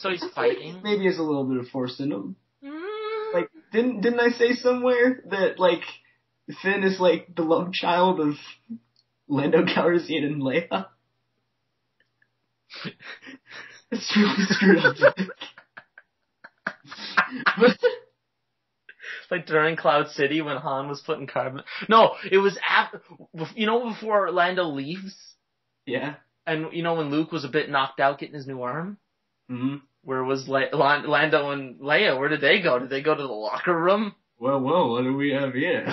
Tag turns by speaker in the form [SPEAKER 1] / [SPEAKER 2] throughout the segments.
[SPEAKER 1] So he's fighting.
[SPEAKER 2] Maybe has a little bit of Force in him.
[SPEAKER 1] Mm.
[SPEAKER 2] Like, didn't I say somewhere that, like, Finn is, like, the love child of Lando Calrissian and Leia? It's really screwed up.
[SPEAKER 1] Like during Cloud City when Han was putting carbon... No, it was after... You know before Orlando leaves?
[SPEAKER 2] Yeah.
[SPEAKER 1] And you know when Luke was a bit knocked out getting his new arm?
[SPEAKER 2] Mm-hmm.
[SPEAKER 1] Where was Lando and Leia? Where did they go? Did they go to the locker room?
[SPEAKER 2] Well, what do we have here?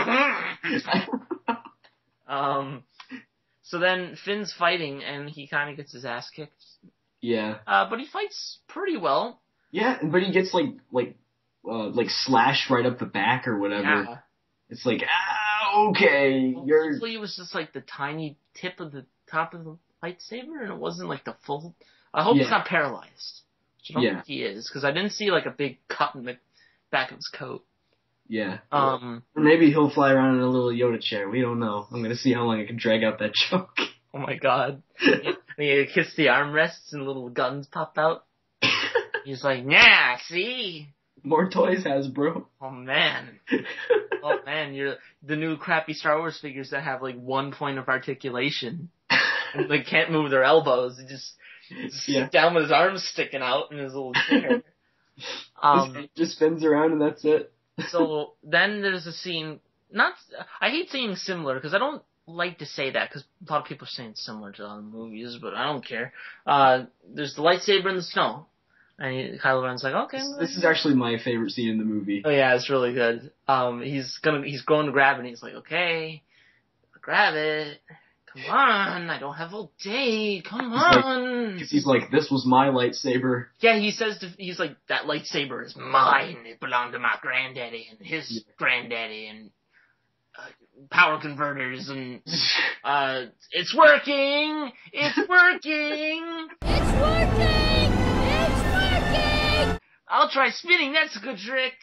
[SPEAKER 1] So then Finn's fighting and he kind of gets his ass kicked.
[SPEAKER 2] Yeah.
[SPEAKER 1] But he fights pretty well.
[SPEAKER 2] Yeah, but he gets like slashed right up the back or whatever.
[SPEAKER 1] Yeah.
[SPEAKER 2] It's like, okay,
[SPEAKER 1] Hopefully it was just like the tiny tip of the top of the lightsaber and it wasn't like the full... I hope he's not paralyzed. Which I don't think he is, because I didn't see like a big cut in the back of his coat.
[SPEAKER 2] Yeah. Or maybe he'll fly around in a little Yoda chair. We don't know. I'm gonna see how long I can drag out that joke.
[SPEAKER 1] Oh my god. He hits the armrests and little guns pop out. He's like, yeah, see?
[SPEAKER 2] More toys, Hasbro.
[SPEAKER 1] Oh man. Oh man, you're the new crappy Star Wars figures that have like 1 point of articulation. And they can't move their elbows. They just sit down with his arms sticking out in his little chair.
[SPEAKER 2] Just spins around and that's it.
[SPEAKER 1] So then there's a scene, I hate saying similar because I don't like to say that because a lot of people are saying similar to other movies, but I don't care. There's the lightsaber in the snow. And Kylo Ren's like, okay.
[SPEAKER 2] This is actually my favorite scene in the movie.
[SPEAKER 1] Oh yeah, it's really good. He's going to grab it and he's like, okay, grab it. Come on, I don't have all day. Come on.
[SPEAKER 2] He's like, this was my lightsaber.
[SPEAKER 1] Yeah, he's like, that lightsaber is mine. It belonged to my granddaddy and his granddaddy and power converters and it's working. It's working.
[SPEAKER 3] It's working. It's working.
[SPEAKER 1] I'll try spinning. That's a good trick.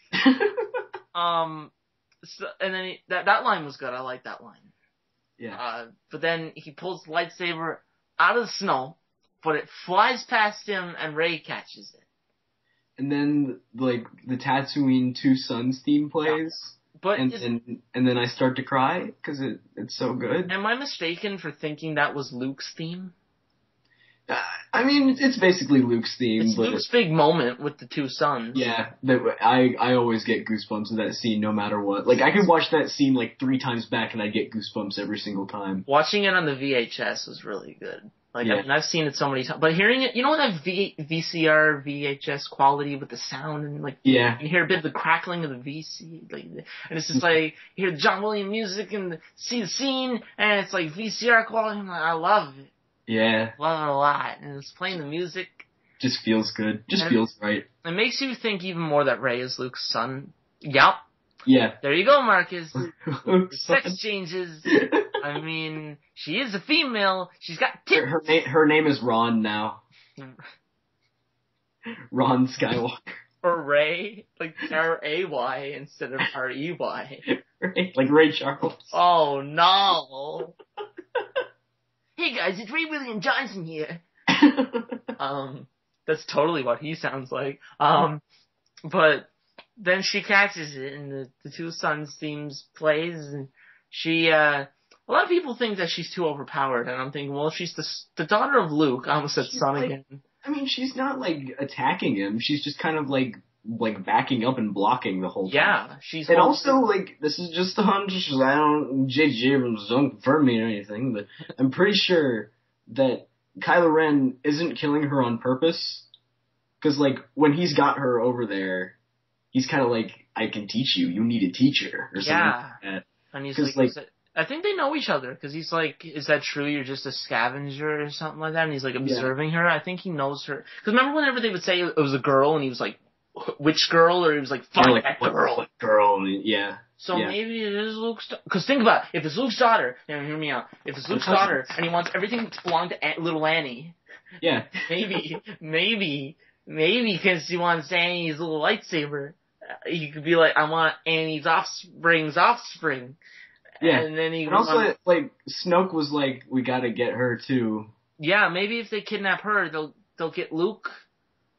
[SPEAKER 1] So, and then that line was good. I like that line.
[SPEAKER 2] Yeah.
[SPEAKER 1] But then he pulls the lightsaber out of the snow, but it flies past him and Rey catches it.
[SPEAKER 2] And then, like, the Tatooine Two Sons theme plays. Yeah. But and then I start to cry because it's so good.
[SPEAKER 1] Am I mistaken for thinking that was Luke's theme?
[SPEAKER 2] I mean, it's basically Luke's theme.
[SPEAKER 1] It's Luke's big moment with the two sons.
[SPEAKER 2] Yeah, I always get goosebumps with that scene no matter what. Like, I could watch that scene like 3 times back and I get goosebumps every single time.
[SPEAKER 1] Watching it on the VHS was really good. Like, yeah. I've seen it so many times. But hearing it, you know that VCR, VHS quality with the sound and like,
[SPEAKER 2] yeah.
[SPEAKER 1] You hear a bit of the crackling of the VC, like, and it's just like, you hear the John Williams music and see the scene and it's like VCR quality. I'm like, I love it.
[SPEAKER 2] Yeah.
[SPEAKER 1] Love it a lot. And it's playing the music.
[SPEAKER 2] Just feels good. Feels right.
[SPEAKER 1] It makes you think even more that Rey is Luke's son. Yup.
[SPEAKER 2] Yeah.
[SPEAKER 1] There you go, Marcus. Sex changes. I mean, she is a female. She's got tits.
[SPEAKER 2] Her name is Ron now. Ron Skywalker.
[SPEAKER 1] Or Ray. Like R-A-Y instead of R-E-Y.
[SPEAKER 2] Like Ray Charles.
[SPEAKER 1] Oh, no. Hey guys, it's Ray William Johnson here. That's totally what he sounds like. But then she catches it and the Two Sons themes plays and she, a lot of people think that she's too overpowered and I'm thinking, well, she's the daughter of Luke. I almost said son again. I
[SPEAKER 2] mean, she's not like attacking him. She's just kind of like backing up and blocking the whole time.
[SPEAKER 1] Yeah, she's...
[SPEAKER 2] And also, like, this is just a hunch. J.J. Abrams don't confirm me or anything, but I'm pretty sure that Kylo Ren isn't killing her on purpose. Because, like, when he's got her over there, he's kind of like, I can teach you. You need a teacher. Or something like that.
[SPEAKER 1] And he's like, I think they know each other. Because he's like, is that true? You're just a scavenger or something like that? And he's like observing her. I think he knows her. Because remember whenever they would say it was a girl and he was like, which girl? Or he was like, find that girl.
[SPEAKER 2] What girl? Yeah.
[SPEAKER 1] So maybe it is Luke's daughter. Because think about it. If it's Luke's daughter, hear me out. If it's Luke's daughter and he wants everything to belong to little Annie.
[SPEAKER 2] Yeah.
[SPEAKER 1] Maybe because he wants Annie's little lightsaber. He could be like, I want Annie's offspring's offspring.
[SPEAKER 2] Yeah.
[SPEAKER 1] And then
[SPEAKER 2] and also, like, Snoke was like, we gotta get her too.
[SPEAKER 1] Yeah, maybe if they kidnap her, they'll get Luke.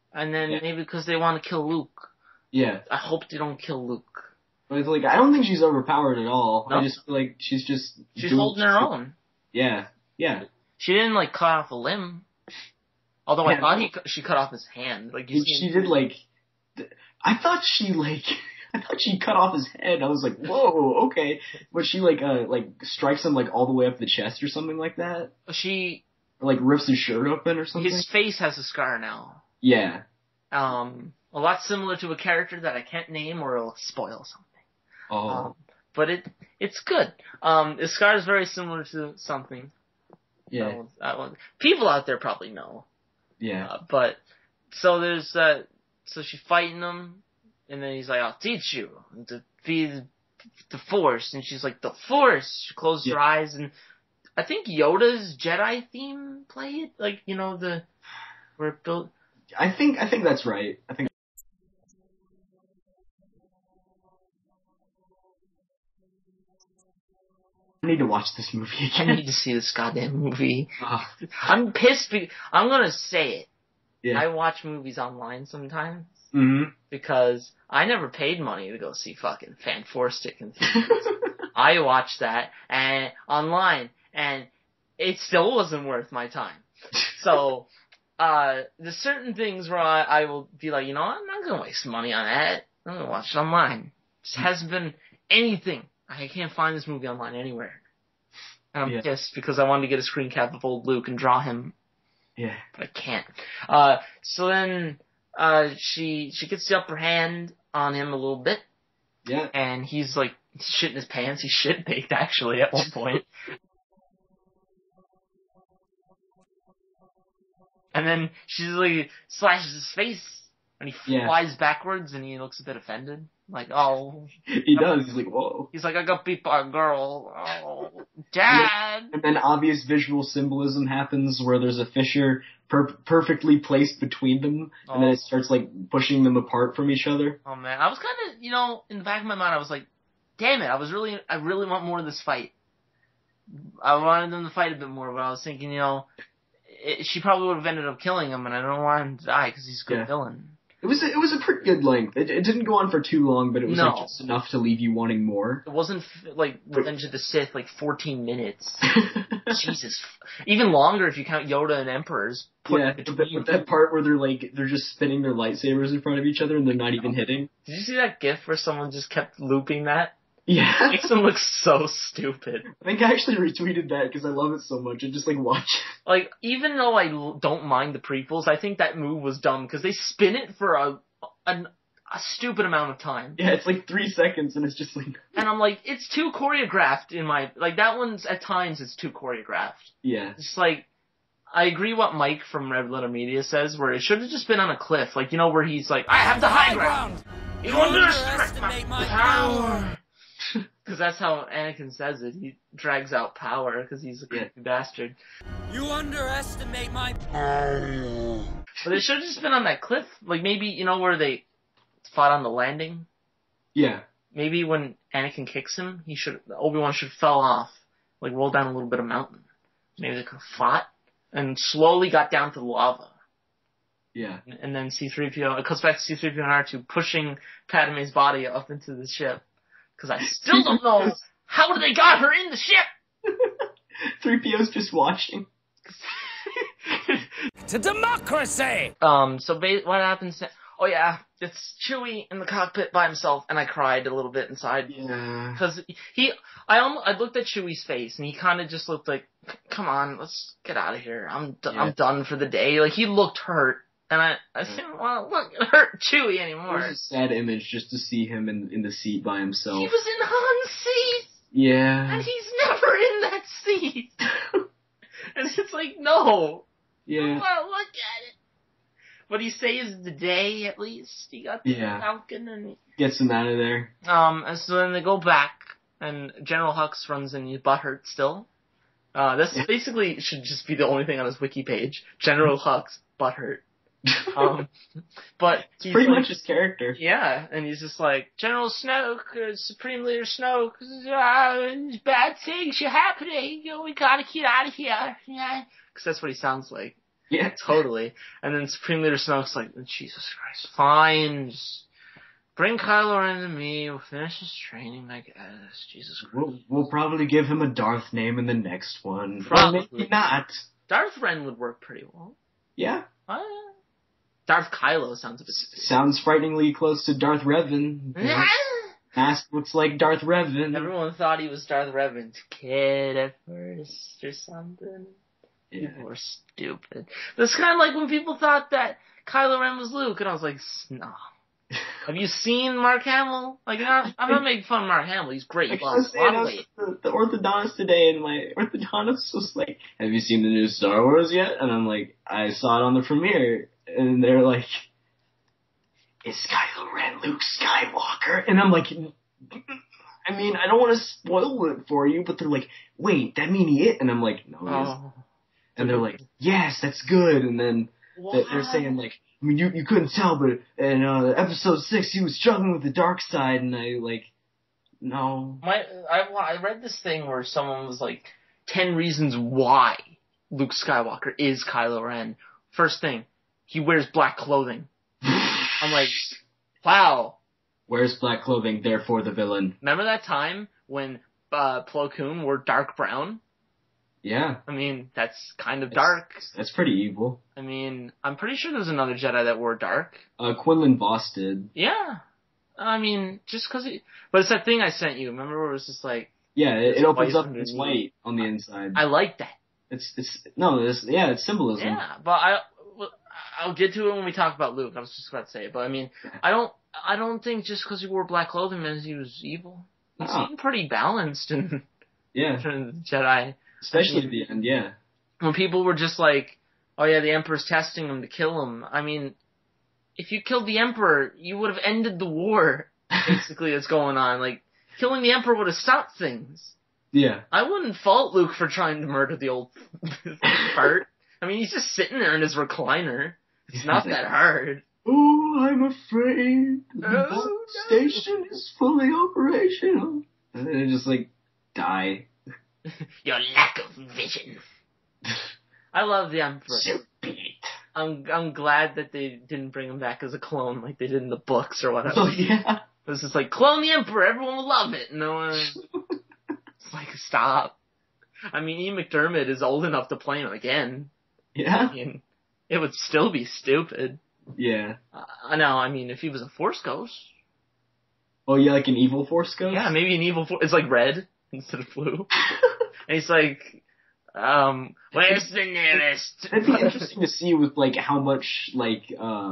[SPEAKER 1] And then maybe because they want to kill Luke.
[SPEAKER 2] Yeah.
[SPEAKER 1] I hope they don't kill Luke.
[SPEAKER 2] But it's like, I don't think she's overpowered at all.
[SPEAKER 1] No.
[SPEAKER 2] I just feel like she's
[SPEAKER 1] holding her own.
[SPEAKER 2] Yeah. Yeah.
[SPEAKER 1] She didn't, like, cut off a limb. Although I thought she cut off his hand. Like,
[SPEAKER 2] she did, like... I thought she cut off his head. I was like, whoa, okay. But she, like strikes him, like, all the way up the chest or something like that? Or, like, rips his shirt open or something?
[SPEAKER 1] His face has a scar now.
[SPEAKER 2] Yeah.
[SPEAKER 1] A lot similar to a character that I can't name or it'll spoil something.
[SPEAKER 2] Oh.
[SPEAKER 1] But it's good. His scar is very similar to something.
[SPEAKER 2] Yeah.
[SPEAKER 1] People out there probably know.
[SPEAKER 2] Yeah.
[SPEAKER 1] But, so there's, so she's fighting him, and then he's like, I'll teach you to be the Force. And she's like, the Force! She closes her eyes, and I think Yoda's Jedi theme played, like, you know, where it built.
[SPEAKER 2] I think that's right. I need to watch this movie again.
[SPEAKER 1] I need to see this goddamn movie. I'm pissed. I'm gonna say it.
[SPEAKER 2] Yeah.
[SPEAKER 1] I watch movies online sometimes.
[SPEAKER 2] Mm-hmm.
[SPEAKER 1] Because I never paid money to go see fucking Fan Four Stick in theaters. I watched that and online, and it still wasn't worth my time. So, there's certain things where I will be like, you know what? I'm not gonna waste money on that. I'm gonna watch it online. Just hasn't been anything. I can't find this movie online anywhere. And I'm pissed because I wanted to get a screen cap of old Luke and draw him.
[SPEAKER 2] Yeah.
[SPEAKER 1] But I can't. So then, she gets the upper hand on him a little bit.
[SPEAKER 2] Yeah.
[SPEAKER 1] And he's like shitting his pants. He's shit-baked actually at one point. And then she like slashes his face and he flies backwards and he looks a bit offended. Like, oh.
[SPEAKER 2] He does. He's like, whoa.
[SPEAKER 1] He's like, I got beat by a girl. Oh, Dad.
[SPEAKER 2] And then obvious visual symbolism happens where there's a fissure perfectly placed between them, and then it starts, like, pushing them apart from each other.
[SPEAKER 1] Oh, man. I was kind of, you know, in the back of my mind, I was like, damn it, I really want more of this fight. I wanted them to fight a bit more, but I was thinking, you know, she probably would have ended up killing him, and I don't want him to die because he's a good villain.
[SPEAKER 2] It was a pretty good length. It didn't go on for too long, but it was like just enough to leave you wanting more.
[SPEAKER 1] It wasn't like Revenge of the Sith, like 14 minutes. Jesus, even longer if you count Yoda and Emperor's.
[SPEAKER 2] With that part where they're just spinning their lightsabers in front of each other and they're not even hitting.
[SPEAKER 1] Did you see that GIF where someone just kept looping that?
[SPEAKER 2] Yeah.
[SPEAKER 1] It makes them look so stupid.
[SPEAKER 2] I think I actually retweeted that because I love it so much. I just watch it.
[SPEAKER 1] Like, even though I don't mind the prequels, I think that move was dumb because they spin it for a stupid amount of time.
[SPEAKER 2] Yeah, it's like 3 seconds and it's just like...
[SPEAKER 1] And I'm like, it's too choreographed in my... Like, that one's, at times, it's too choreographed.
[SPEAKER 2] Yeah.
[SPEAKER 1] It's like, I agree what Mike from Red Letter Media says, where it should have just been on a cliff. Like, you know, where he's like, I have the high ground! You underestimate my power! Because that's how Anakin says it. He drags out power because he's a creepy bastard.
[SPEAKER 3] You underestimate my power.
[SPEAKER 1] But it should have just been on that cliff. Like, maybe, you know, where they fought on the landing?
[SPEAKER 2] Yeah.
[SPEAKER 1] Maybe when Anakin kicks him, Obi-Wan should have fell off. Like, rolled down a little bit of mountain. Maybe they could have fought and slowly got down to the lava.
[SPEAKER 2] Yeah.
[SPEAKER 1] And then C-3PO, it comes back to C-3PO and R2 pushing Padme's body up into the ship. Because I still don't know how they got her in the ship.
[SPEAKER 2] 3PO's just watching.
[SPEAKER 3] To democracy!
[SPEAKER 1] So what happens? Oh yeah, it's Chewie in the cockpit by himself, and I cried a little bit inside.
[SPEAKER 2] Yeah.
[SPEAKER 1] Because I looked at Chewie's face, and he kind of just looked like, come on, let's get out of here. I'm done for the day. Like, he looked hurt. And I didn't want to look hurt Chewie anymore.
[SPEAKER 2] It was a sad image just to see him in the seat by himself.
[SPEAKER 1] He was in Han's seat!
[SPEAKER 2] Yeah.
[SPEAKER 1] And he's never in that seat! And it's like, no!
[SPEAKER 2] Yeah.
[SPEAKER 1] I don't want to look at it! But he saves the day, at least. He got the Falcon and he
[SPEAKER 2] gets him out of there.
[SPEAKER 1] And so then they go back, and General Hux runs in, he's butthurt still. This basically should just be the only thing on his wiki page. General Hux, butthurt. But
[SPEAKER 2] it's pretty much his character.
[SPEAKER 1] Yeah, and he's just like, General Snoke, Supreme Leader Snoke, bad things are happening, we gotta get out of here. Yeah. Because that's what he sounds like.
[SPEAKER 2] Yeah.
[SPEAKER 1] Totally. And then Supreme Leader Snoke's like, Jesus Christ, fine, just bring Kylo Ren to me, we'll finish his training, I guess. Jesus Christ.
[SPEAKER 2] We'll probably give him a Darth name in the next one.
[SPEAKER 1] Probably.
[SPEAKER 2] Or maybe not.
[SPEAKER 1] Darth Ren would work pretty well.
[SPEAKER 2] Yeah.
[SPEAKER 1] Darth Kylo sounds a bit stupid.
[SPEAKER 2] Sounds frighteningly close to Darth Revan. Mask looks like Darth Revan.
[SPEAKER 1] Everyone thought he was Darth Revan's kid at first or something.
[SPEAKER 2] Yeah.
[SPEAKER 1] People were stupid. It's kind of like when people thought that Kylo Ren was Luke, and I was like, no. Have you seen Mark Hamill? Like, I'm not making fun of Mark Hamill. He's great.
[SPEAKER 2] I was the orthodontist today, and my orthodontist was like, have you seen the new Star Wars yet? And I'm like, I saw it on the premiere. And they're like, is Kylo Ren Luke Skywalker? And I'm like, I mean, I don't want to spoil it for you, but they're like, wait, that mean he is? And I'm like, no, he isn't. And they're like, yes, that's good. And then they're saying like, I mean, you couldn't tell, but in episode 6, he was struggling with the dark side, and I like, no.
[SPEAKER 1] I read this thing where someone was like, 10 reasons why Luke Skywalker is Kylo Ren. First thing, he wears black clothing. I'm like, wow.
[SPEAKER 2] Wears black clothing, therefore the villain.
[SPEAKER 1] Remember that time when Plo Koon wore dark brown?
[SPEAKER 2] Yeah.
[SPEAKER 1] I mean, that's kind of dark.
[SPEAKER 2] That's pretty evil.
[SPEAKER 1] I mean, I'm pretty sure there's another Jedi that wore dark.
[SPEAKER 2] Quinlan Vos did.
[SPEAKER 1] Yeah. I mean, just because but it's that thing I sent you. Remember where it was just like...
[SPEAKER 2] Yeah, it opens up and it's white on the inside.
[SPEAKER 1] I like that.
[SPEAKER 2] It's symbolism.
[SPEAKER 1] Yeah, but I'll get to it when we talk about Luke. I was just about to say it, but I mean, I don't think just because he wore black clothing means he was evil. He seemed pretty balanced in the Jedi.
[SPEAKER 2] Especially at the end, yeah.
[SPEAKER 1] When people were just like, oh yeah, the Emperor's testing him to kill him. I mean, if you killed the Emperor, you would have ended the war, basically, that's going on. Like, killing the Emperor would have stopped things.
[SPEAKER 2] Yeah.
[SPEAKER 1] I wouldn't fault Luke for trying to murder the old part. I mean, he's just sitting there in his recliner. It's not that hard.
[SPEAKER 2] Oh, I'm afraid the station is fully operational. And then it just like, die.
[SPEAKER 1] Your lack of vision. I love the Emperor.
[SPEAKER 2] So beat.
[SPEAKER 1] I'm glad that they didn't bring him back as a clone like they did in the books or whatever.
[SPEAKER 2] Oh, yeah.
[SPEAKER 1] It was just like, clone the Emperor, everyone will love it. No one... It's like, stop. I mean, Ian McDermott is old enough to play him again.
[SPEAKER 2] Yeah?
[SPEAKER 1] I mean, it would still be stupid.
[SPEAKER 2] Yeah.
[SPEAKER 1] I know, I mean, if he was a Force Ghost.
[SPEAKER 2] Oh, yeah, like an evil Force Ghost?
[SPEAKER 1] Yeah, maybe an evil Force... It's like red instead of blue. And he's like, where's the nearest?
[SPEAKER 2] It'd be interesting to see with, like, how much, like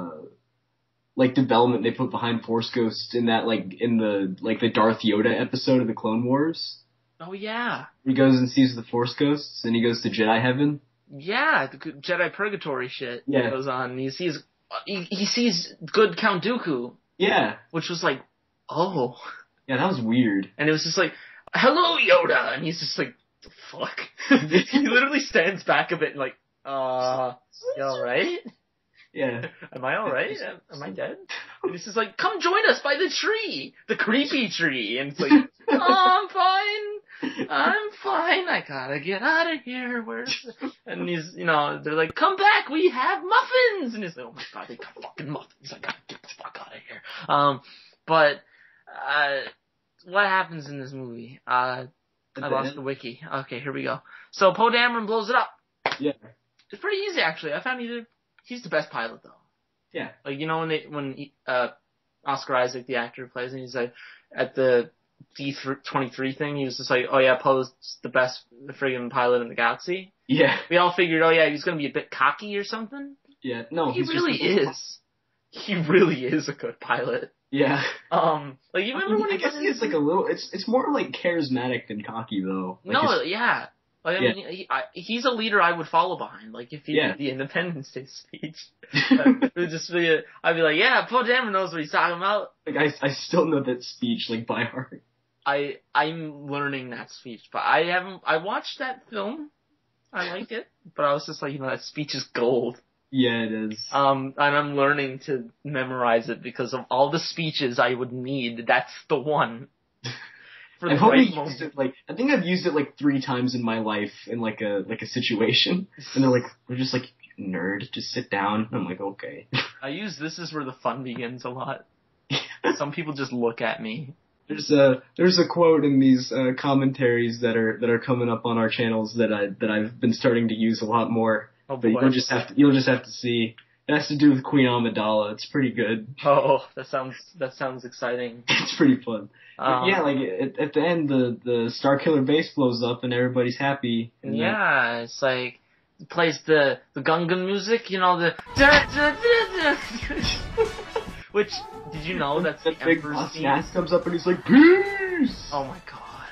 [SPEAKER 2] development they put behind Force Ghosts in that, like, in the Darth Yoda episode of the Clone Wars.
[SPEAKER 1] Oh, yeah.
[SPEAKER 2] He goes and sees the Force Ghosts, and he goes to Jedi Heaven.
[SPEAKER 1] Yeah, the Jedi Purgatory shit
[SPEAKER 2] that
[SPEAKER 1] goes on. And he sees good Count Dooku.
[SPEAKER 2] Yeah.
[SPEAKER 1] Which was like, oh.
[SPEAKER 2] Yeah, that was weird.
[SPEAKER 1] And it was just like, hello, Yoda! And he's just like, the fuck? He literally stands back a bit and like, you alright?
[SPEAKER 2] Yeah.
[SPEAKER 1] Am I alright? Am I dead? And he's just like, come join us by the tree! The creepy tree! And it's like, oh, I'm fine, I gotta get out of here, and he's, they're like, come back, we have muffins! And he's like, oh my god, they got fucking muffins, I gotta get the fuck out of here. But what happens in this movie? I lost the wiki. Okay, here we go. So Poe Dameron blows it up.
[SPEAKER 2] Yeah. It's
[SPEAKER 1] pretty easy, actually. I found he's the best pilot, though.
[SPEAKER 2] Yeah.
[SPEAKER 1] Like, when Oscar Isaac, the actor who plays him, he's like, at the D23 thing, he was just like, oh yeah, Poe's the best friggin' pilot in the galaxy.
[SPEAKER 2] Yeah.
[SPEAKER 1] We all figured, oh yeah, he's gonna be a bit cocky or something.
[SPEAKER 2] Yeah, no,
[SPEAKER 1] he really is. He really is a good pilot.
[SPEAKER 2] Yeah.
[SPEAKER 1] Like, you remember when
[SPEAKER 2] I guess he's like a little, it's more like charismatic than cocky, though. Like
[SPEAKER 1] no, yeah. Like, I mean, he's a leader I would follow behind. Like, if he did the Independence Day speech, it would just be I'd be like, yeah, Poe Dameron knows what he's talking about.
[SPEAKER 2] Like, I still know that speech, like, by heart.
[SPEAKER 1] I'm learning that speech, but I watched that film. I like it, but I was just like, that speech is gold.
[SPEAKER 2] Yeah, it is.
[SPEAKER 1] And I'm learning to memorize it because of all the speeches I would need. That's the one. For the right moment.
[SPEAKER 2] I think I've used it like 3 times in my life in like a situation, and they're just like, nerd, just sit down. I'm like, okay.
[SPEAKER 1] I use "This is where the fun begins" a lot. Some people just look at me.
[SPEAKER 2] There's a quote in these commentaries that are coming up on our channels that I've been starting to use a lot more.
[SPEAKER 1] Oh
[SPEAKER 2] But
[SPEAKER 1] boy.
[SPEAKER 2] you'll just have to see. It has to do with Queen Amidala. It's pretty good.
[SPEAKER 1] Oh, that sounds exciting.
[SPEAKER 2] It's pretty fun. Yeah, like at the end, the Starkiller base blows up and everybody's happy. And
[SPEAKER 1] yeah, it's like it plays the Gungan music, you know, the dun, dun, dun, dun. Which, did you know that's the
[SPEAKER 2] big
[SPEAKER 1] Emperor's
[SPEAKER 2] boss
[SPEAKER 1] theme?
[SPEAKER 2] Nass comes up and he's like, peace!
[SPEAKER 1] Oh my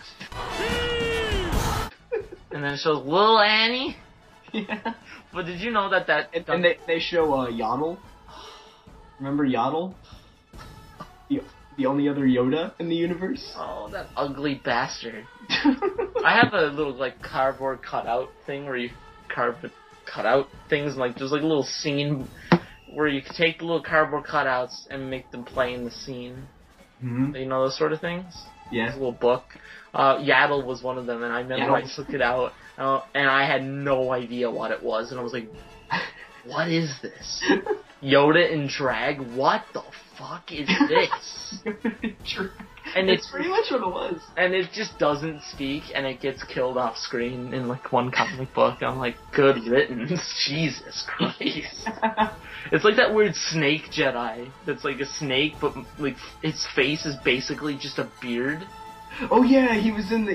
[SPEAKER 1] god. And then it shows Lil Annie.
[SPEAKER 2] Yeah.
[SPEAKER 1] But did you know that
[SPEAKER 2] And they show Yaddle. Remember Yaddle? The only other Yoda in the universe?
[SPEAKER 1] Oh, that ugly bastard. I have a little, like, cardboard cutout thing where you carve the cutout things, and, like, there's, like, a little scene where you can take the little cardboard cutouts and make them play in the scene.
[SPEAKER 2] Mm-hmm.
[SPEAKER 1] You know those sort of things?
[SPEAKER 2] Yeah.
[SPEAKER 1] It's a little book. Yaddle was one of them, and I remember I took it out, and I had no idea what it was, and I was like, what is this? Yoda in drag? What the fuck is this? And
[SPEAKER 2] it's pretty much what it was.
[SPEAKER 1] And it just doesn't speak, and it gets killed off screen in, like, one comic book. I'm like, good riddance. Jesus Christ. It's like that weird snake Jedi that's like a snake, but, like, its face is basically just a beard.
[SPEAKER 2] Oh yeah, he was in the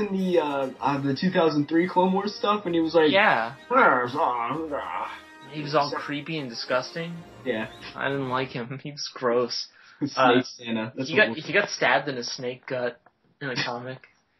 [SPEAKER 2] 2003 Clone Wars stuff, and he was like,
[SPEAKER 1] yeah. He was all creepy and disgusting.
[SPEAKER 2] Yeah.
[SPEAKER 1] I didn't like him. He was gross.
[SPEAKER 2] Snake Santa.
[SPEAKER 1] He got stabbed in his snake gut in a comic.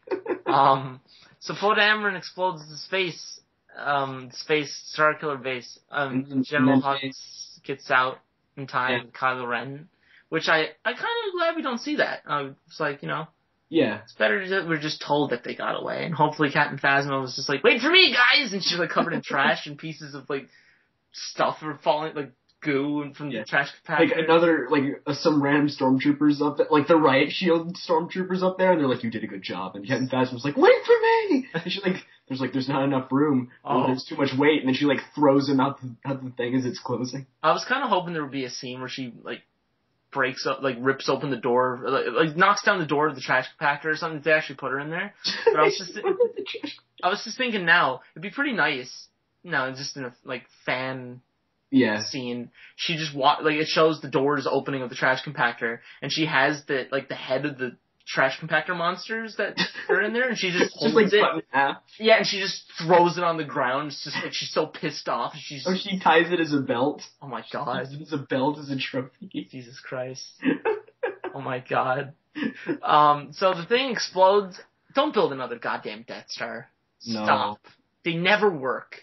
[SPEAKER 1] So Poe Dameron explodes the space Starkiller base. General Hux gets out in time with Kylo Ren, which I kind of glad we don't see that. It's like, you know.
[SPEAKER 2] Yeah.
[SPEAKER 1] It's better that we're just told that they got away, and hopefully Captain Phasma was just like, wait for me, guys! And she's like covered in trash and pieces of like stuff are falling, like goo from the trash compactor.
[SPEAKER 2] Like some random stormtroopers up there, like the riot shield stormtroopers up there, and they're like, you did a good job. And Captain Phasma's like, wait for me! And she's like, there's not enough room. Oh. There's too much weight. And then she like throws him out the thing as it's closing.
[SPEAKER 1] I was kind of hoping there would be a scene where she like breaks up, like rips open the door, like knocks down the door of the trash compactor or something. They actually put her in there. But I was just thinking now, it'd be pretty nice. No, just in a like fan scene. She just like it shows the doors opening of the trash compactor, and she has the head of the trash compactor monsters that are in there, and she just holds
[SPEAKER 2] like
[SPEAKER 1] it. Yeah, and she just throws it on the ground. It's just like she's so pissed off. She
[SPEAKER 2] ties it as a belt.
[SPEAKER 1] Oh my god!
[SPEAKER 2] She uses a belt as a trophy.
[SPEAKER 1] Jesus Christ! Oh my god! So the thing explodes. Don't build another goddamn Death Star. Stop. No. They never work.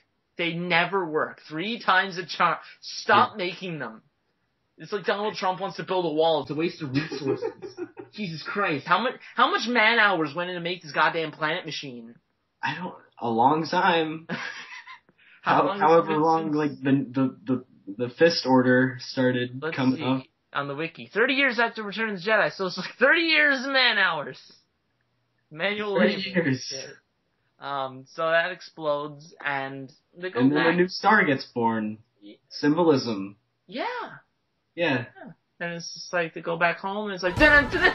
[SPEAKER 1] 3 times a charm. Stop making them. It's like Donald Trump wants to build a wall. It's a waste of resources. Jesus Christ. How much man hours went in to make this goddamn planet machine?
[SPEAKER 2] A long time. However long, like, the Fist Order started coming up.
[SPEAKER 1] On the wiki. 30 years after Return of the Jedi, so it's like 30 years of man hours. Manual labor.
[SPEAKER 2] 30 years.
[SPEAKER 1] So that explodes, and they go
[SPEAKER 2] and
[SPEAKER 1] back.
[SPEAKER 2] then a new star gets born. Symbolism.
[SPEAKER 1] Yeah.
[SPEAKER 2] Yeah.
[SPEAKER 1] And it's just like, they go back home, and it's like, dun, dun, dun.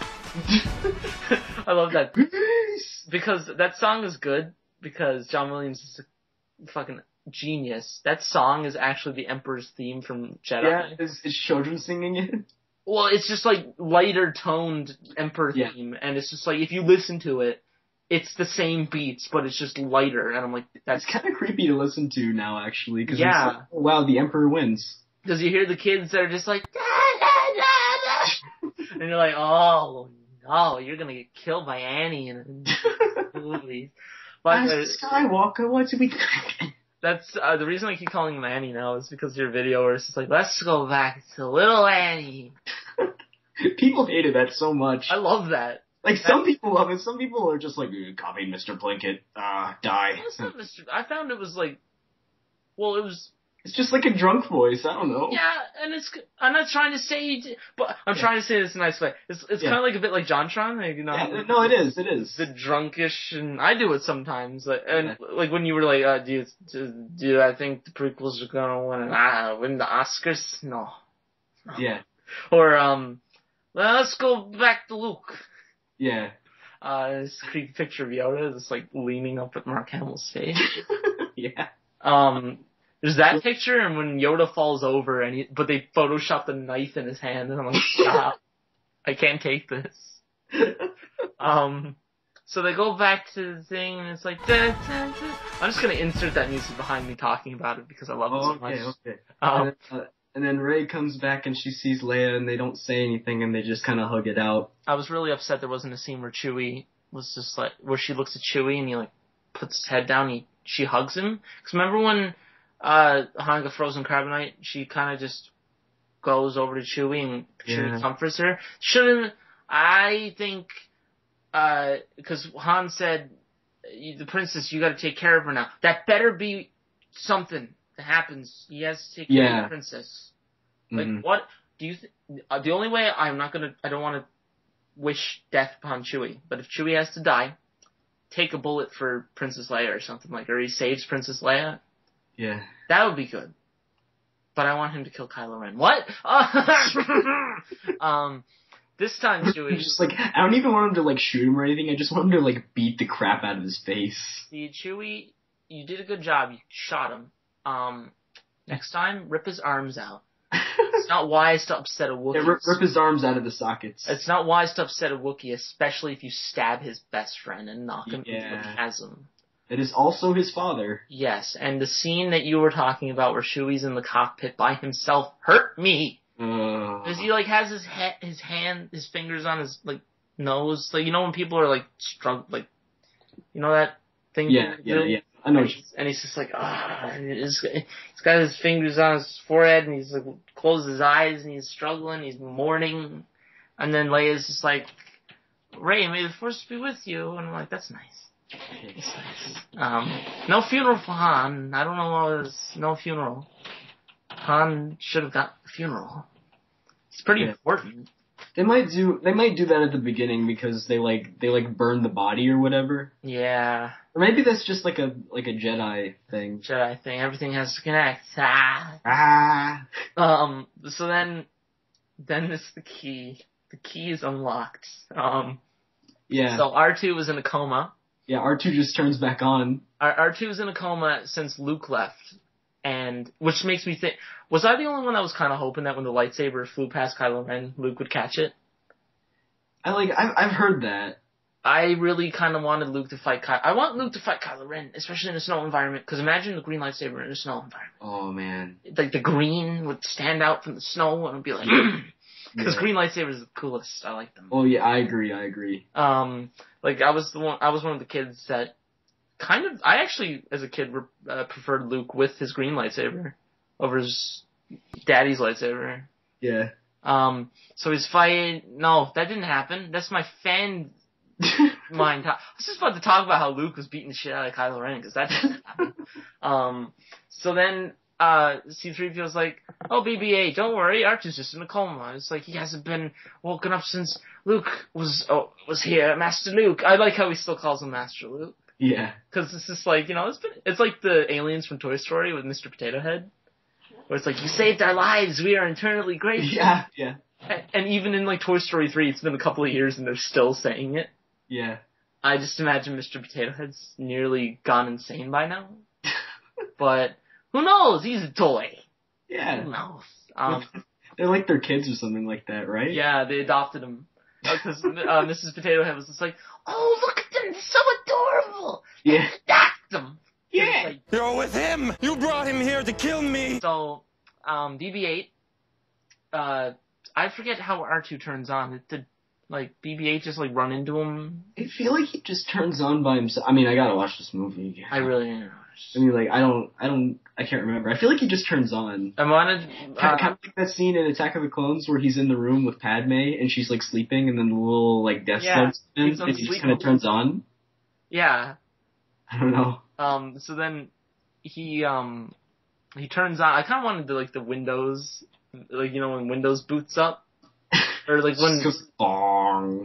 [SPEAKER 1] I love that. Because that song is good, because John Williams is a fucking genius. That song is actually the Emperor's theme from Jedi.
[SPEAKER 2] Yeah, is children singing it?
[SPEAKER 1] Well, it's just like lighter toned Emperor theme, and it's just like, if you listen to it, it's the same beats, but it's just lighter, and I'm like, that's
[SPEAKER 2] kind of creepy to listen to now, actually, because it's like, oh, wow, the Emperor wins.
[SPEAKER 1] Because you hear the kids that are just like, da, da, da, da. And you're like, oh no, you're gonna get killed by Annie in the movie. But
[SPEAKER 2] Skywalker, what's we?
[SPEAKER 1] That's the reason I keep calling him Annie now is because of your video where it's just like, let's go back to little Annie.
[SPEAKER 2] People hated that so much.
[SPEAKER 1] I love that.
[SPEAKER 2] Like, some people love it, some people are just like, copy Mr. Plinkett, die.
[SPEAKER 1] Well, it's not Mr. I found it was like, well, it was
[SPEAKER 2] It's just like a drunk voice. I don't know.
[SPEAKER 1] Yeah, and I'm not trying to say, but I'm trying to say this in a nice way. It's kind of like a bit like JonTron, like, you know.
[SPEAKER 2] Yeah, no, it is.
[SPEAKER 1] The drunkish, and I do it sometimes. Like when you were like, do I think the prequels are gonna win the Oscars? No.
[SPEAKER 2] Yeah.
[SPEAKER 1] Or let's go back to Luke.
[SPEAKER 2] Yeah.
[SPEAKER 1] This creepy picture of Yoda just like leaning up at Mark Hamill's face.
[SPEAKER 2] Yeah.
[SPEAKER 1] There's that picture, and when Yoda falls over, but they photoshopped the knife in his hand, and I'm like, stop. I can't take this. So they go back to the thing, and it's like, da, da, da. I'm just gonna insert that music behind me talking about it because I love it so much.
[SPEAKER 2] Okay. And then Rey comes back and she sees Leia, and they don't say anything, and they just kind of hug it out. I
[SPEAKER 1] was really upset there wasn't a scene where Chewie was just like, where she looks at Chewie and he like puts his head down, and she hugs him. Cause remember when Han got frozen carbonite, she kind of just goes over to Chewie and Chewie comforts her. I think, cause Han said, the princess, you gotta take care of her now. That better be something that happens. He has to take care of the princess. Like, what do you the only way I don't wanna wish death upon Chewie, but if Chewie has to die, take a bullet for Princess Leia or something like, or he saves Princess Leia.
[SPEAKER 2] Yeah.
[SPEAKER 1] That would be good. But I want him to kill Kylo Ren. What? This time Chewie...
[SPEAKER 2] Just like, I don't even want him to like shoot him or anything, I just want him to like beat the crap out of his face.
[SPEAKER 1] See, Chewie, you did a good job. You shot him. Next time, rip his arms out. It's not wise to upset a Wookiee.
[SPEAKER 2] Yeah, rip his arms out of the sockets.
[SPEAKER 1] It's not wise to upset a Wookiee, especially if you stab his best friend and knock him into the chasm.
[SPEAKER 2] It is also his father.
[SPEAKER 1] Yes, and the scene that you were talking about where Chewie's in the cockpit by himself hurt me. Because he like has his fingers on his like nose. Like, you know when people are like like, you know that thing?
[SPEAKER 2] Yeah. I know.
[SPEAKER 1] And he's just like, he's got his fingers on his forehead, and he's like closed his eyes, and he's struggling, he's mourning, and then Leia's just like, Rey, may the Force be with you, and I'm like, that's nice. It's nice. No funeral for Han. I don't know why there's no funeral. Han should have got a funeral. It's pretty important.
[SPEAKER 2] They might do that at the beginning because they burn the body or whatever.
[SPEAKER 1] Yeah.
[SPEAKER 2] Or maybe that's just like a Jedi thing.
[SPEAKER 1] Jedi thing. Everything has to connect. So then it's the key. The key is unlocked.
[SPEAKER 2] Yeah.
[SPEAKER 1] So R2 was in a coma.
[SPEAKER 2] Yeah, R2 just turns back on.
[SPEAKER 1] R2 was in a coma since Luke left. And, which makes me think, was I the only one that was kind of hoping that when the lightsaber flew past Kylo Ren, Luke would catch it?
[SPEAKER 2] I've heard that.
[SPEAKER 1] I really kind of wanted Luke to fight I want Luke to fight Kylo Ren, especially in a snow environment, because imagine the green lightsaber in a snow environment.
[SPEAKER 2] Oh, man.
[SPEAKER 1] Like, the green would stand out from the snow, and it'd be like, because green lightsabers are the coolest. I like them.
[SPEAKER 2] Oh, yeah, I agree.
[SPEAKER 1] Like, I was one of the kids that I actually, as a kid, preferred Luke with his green lightsaber over his daddy's lightsaber.
[SPEAKER 2] Yeah.
[SPEAKER 1] So he's fighting. No, that didn't happen. That's my fan mind. I was just about to talk about how Luke was beating the shit out of Kylo Ren, because that didn't happen. So then, C-3PO's like, oh, BB-8, don't worry, R2's just in a coma. It's like, he hasn't been woken up since Luke was here, Master Luke. I like how he still calls him Master Luke.
[SPEAKER 2] Yeah.
[SPEAKER 1] Because it's just like, you know, it's like the aliens from Toy Story with Mr. Potato Head. Where it's like, you saved our lives, we are eternally grateful.
[SPEAKER 2] Yeah.
[SPEAKER 1] And even in like Toy Story 3, it's been a couple of years and they're still saying it.
[SPEAKER 2] Yeah.
[SPEAKER 1] I just imagine Mr. Potato Head's nearly gone insane by now. But, who knows, he's a toy.
[SPEAKER 2] Yeah.
[SPEAKER 1] Who knows?
[SPEAKER 2] They're like their kids or something like that, right?
[SPEAKER 1] Yeah, they adopted him. Because Mrs. Potato Head was just like, oh, look at them, they're so adorable.
[SPEAKER 2] Yeah.
[SPEAKER 1] Adopt them.
[SPEAKER 2] Yeah.
[SPEAKER 1] Like,
[SPEAKER 3] you're with him. You brought him here to kill me.
[SPEAKER 1] So, BB-8, I forget how R2 turns on. Did like BB-8 just like run into him?
[SPEAKER 2] I feel like he just turns on by himself. I mean, I gotta watch this movie again.
[SPEAKER 1] I really don't know.
[SPEAKER 2] I mean, like, I can't remember. I feel like he just turns on.
[SPEAKER 1] I wanted...
[SPEAKER 2] kind of like that scene in Attack of the Clones where he's in the room with Padme and she's, like, sleeping and then the little, like, death starts and he just kind of turns on.
[SPEAKER 1] Yeah.
[SPEAKER 2] I don't know.
[SPEAKER 1] So then he, he turns on. I kind of wanted the Windows, like when Windows boots up, or like when.
[SPEAKER 2] Just bong.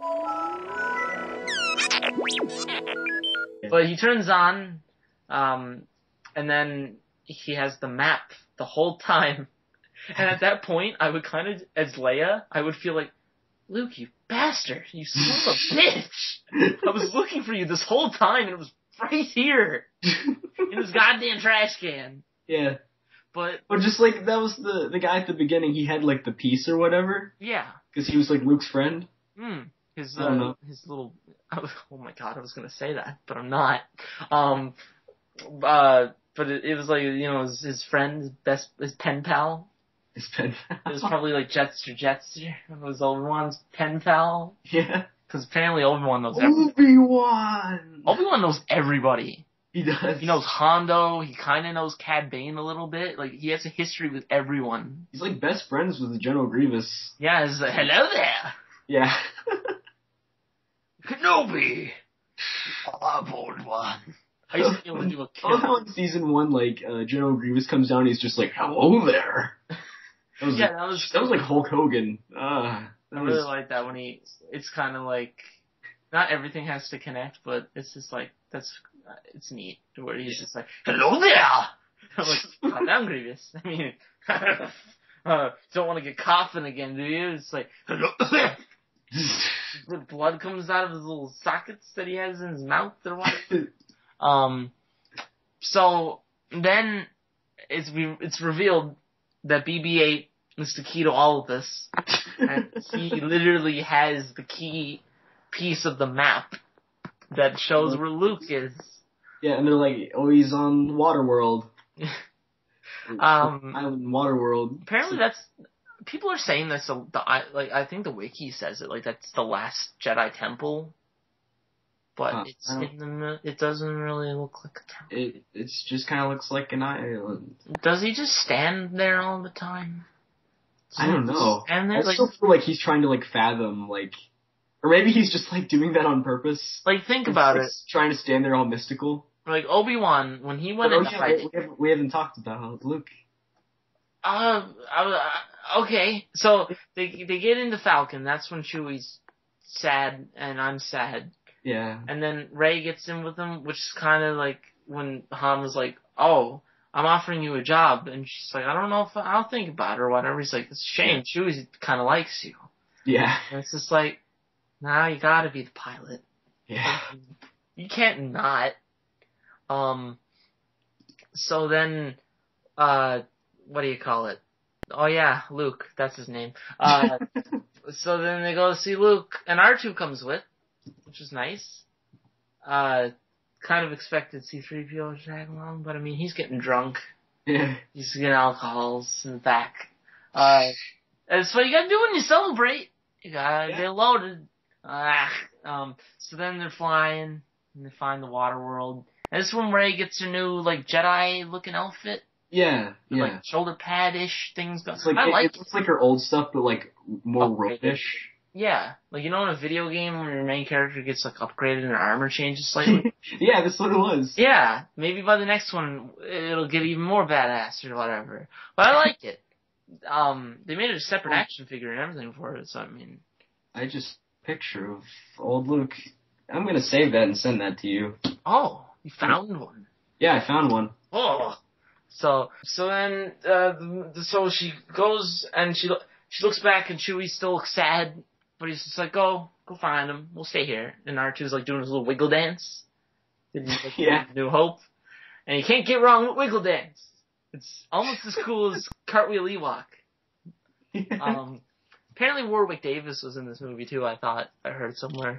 [SPEAKER 1] But he turns on, and then he has the map the whole time. And at that point, I would kind of, as Leia, I would feel like, Luke, you bastard, you son of a bitch! I was looking for you this whole time, and it was right here in this goddamn trash can.
[SPEAKER 2] Yeah.
[SPEAKER 1] But
[SPEAKER 2] just like, that was the guy at the beginning, he had like the piece or whatever.
[SPEAKER 1] Yeah.
[SPEAKER 2] Because he was like Luke's friend.
[SPEAKER 1] His little, oh my god, I was gonna say that, but I'm not. But it was like, his friend, his pen pal.
[SPEAKER 2] His pen pal.
[SPEAKER 1] It was probably like Jetster. It was Obi-Wan's pen pal.
[SPEAKER 2] Yeah.
[SPEAKER 1] Because apparently Obi-Wan knows everybody. Obi-Wan knows everybody.
[SPEAKER 2] He does.
[SPEAKER 1] He knows Hondo. He kind of knows Cad Bane a little bit. Like, he has a history with everyone.
[SPEAKER 2] He's like best friends with General Grievous.
[SPEAKER 1] Yeah, he's like, hello there.
[SPEAKER 2] Yeah.
[SPEAKER 1] Kenobi. Old one. I used to be able to do a kill.
[SPEAKER 2] I love how in season 1, like, General Grievous comes down and he's just like, hello there. That was like Hulk Hogan. I
[SPEAKER 1] really like that when it's kind of like, not everything has to connect, but it's just like, it's neat, where he's just like, hello there! I'm like, calm down, Grievous. I mean, don't want to get coughing again, do you? It's like, hello there! The blood comes out of his little sockets that he has in his mouth or what. So, then, it's revealed that BB-8 is the key to all of this. And he literally has the key piece of the map that shows where Luke is.
[SPEAKER 2] Yeah, and they're like, oh, he's on Waterworld. Island Waterworld.
[SPEAKER 1] Apparently people are saying that's I think the wiki says it, like that's the last Jedi temple. But it doesn't really look like a temple.
[SPEAKER 2] It just kind of looks like an island.
[SPEAKER 1] Does he just stand there all the time?
[SPEAKER 2] I don't know.
[SPEAKER 1] And
[SPEAKER 2] I still feel like he's trying to like fathom, like, or maybe he's just like doing that on purpose.
[SPEAKER 1] Like, think about it.
[SPEAKER 2] Trying to stand there all mystical.
[SPEAKER 1] Like Obi-Wan, when he went into fight.
[SPEAKER 2] We haven't talked about Luke.
[SPEAKER 1] Okay, so they get into Falcon. That's when Chewie's sad and I'm sad.
[SPEAKER 2] Yeah.
[SPEAKER 1] And then Rey gets in with him, which is kind of like when Han was like, "Oh, I'm offering you a job," and she's like, "I don't know if I'll think about it or whatever." He's like, "It's a shame. Chewie kind of likes you."
[SPEAKER 2] Yeah.
[SPEAKER 1] And it's just like, nah, you gotta be the pilot.
[SPEAKER 2] Yeah.
[SPEAKER 1] You can't not. So then, what do you call it? Oh yeah, Luke. That's his name. So then they go to see Luke, and R2 comes with, which is nice. Kind of expected C-3PO to tag along, but I mean, he's getting drunk.
[SPEAKER 2] Yeah.
[SPEAKER 1] He's getting alcohols in the back. That's what you gotta do when you celebrate. You gotta get loaded. So then they're flying, and they find the water world. And this is when Rey gets her new, like, Jedi-looking outfit.
[SPEAKER 2] Yeah,
[SPEAKER 1] with, like, shoulder pad-ish things.
[SPEAKER 2] It's like, it looks like her old stuff, but, like, more rope-ish.
[SPEAKER 1] Yeah. Like, in a video game where your main character gets, like, upgraded and her armor changes slightly?
[SPEAKER 2] Yeah, that's what it was.
[SPEAKER 1] Yeah. Maybe by the next one, it'll get even more badass or whatever. But I like it. They made it a separate action figure and everything for it, so I mean...
[SPEAKER 2] I just picture of old Luke. I'm gonna save that and send that to you.
[SPEAKER 1] Oh, you found one?
[SPEAKER 2] Yeah, I found one.
[SPEAKER 1] Oh. So then, so she goes and she looks back and Chewie still looks sad, but he's just like, go find him. We'll stay here. And R2's like doing his little wiggle dance.
[SPEAKER 2] Yeah.
[SPEAKER 1] New Hope. And you can't get wrong with wiggle dance. It's almost as cool as Cartwheel Ewok. Apparently Warwick Davis was in this movie too, I heard somewhere.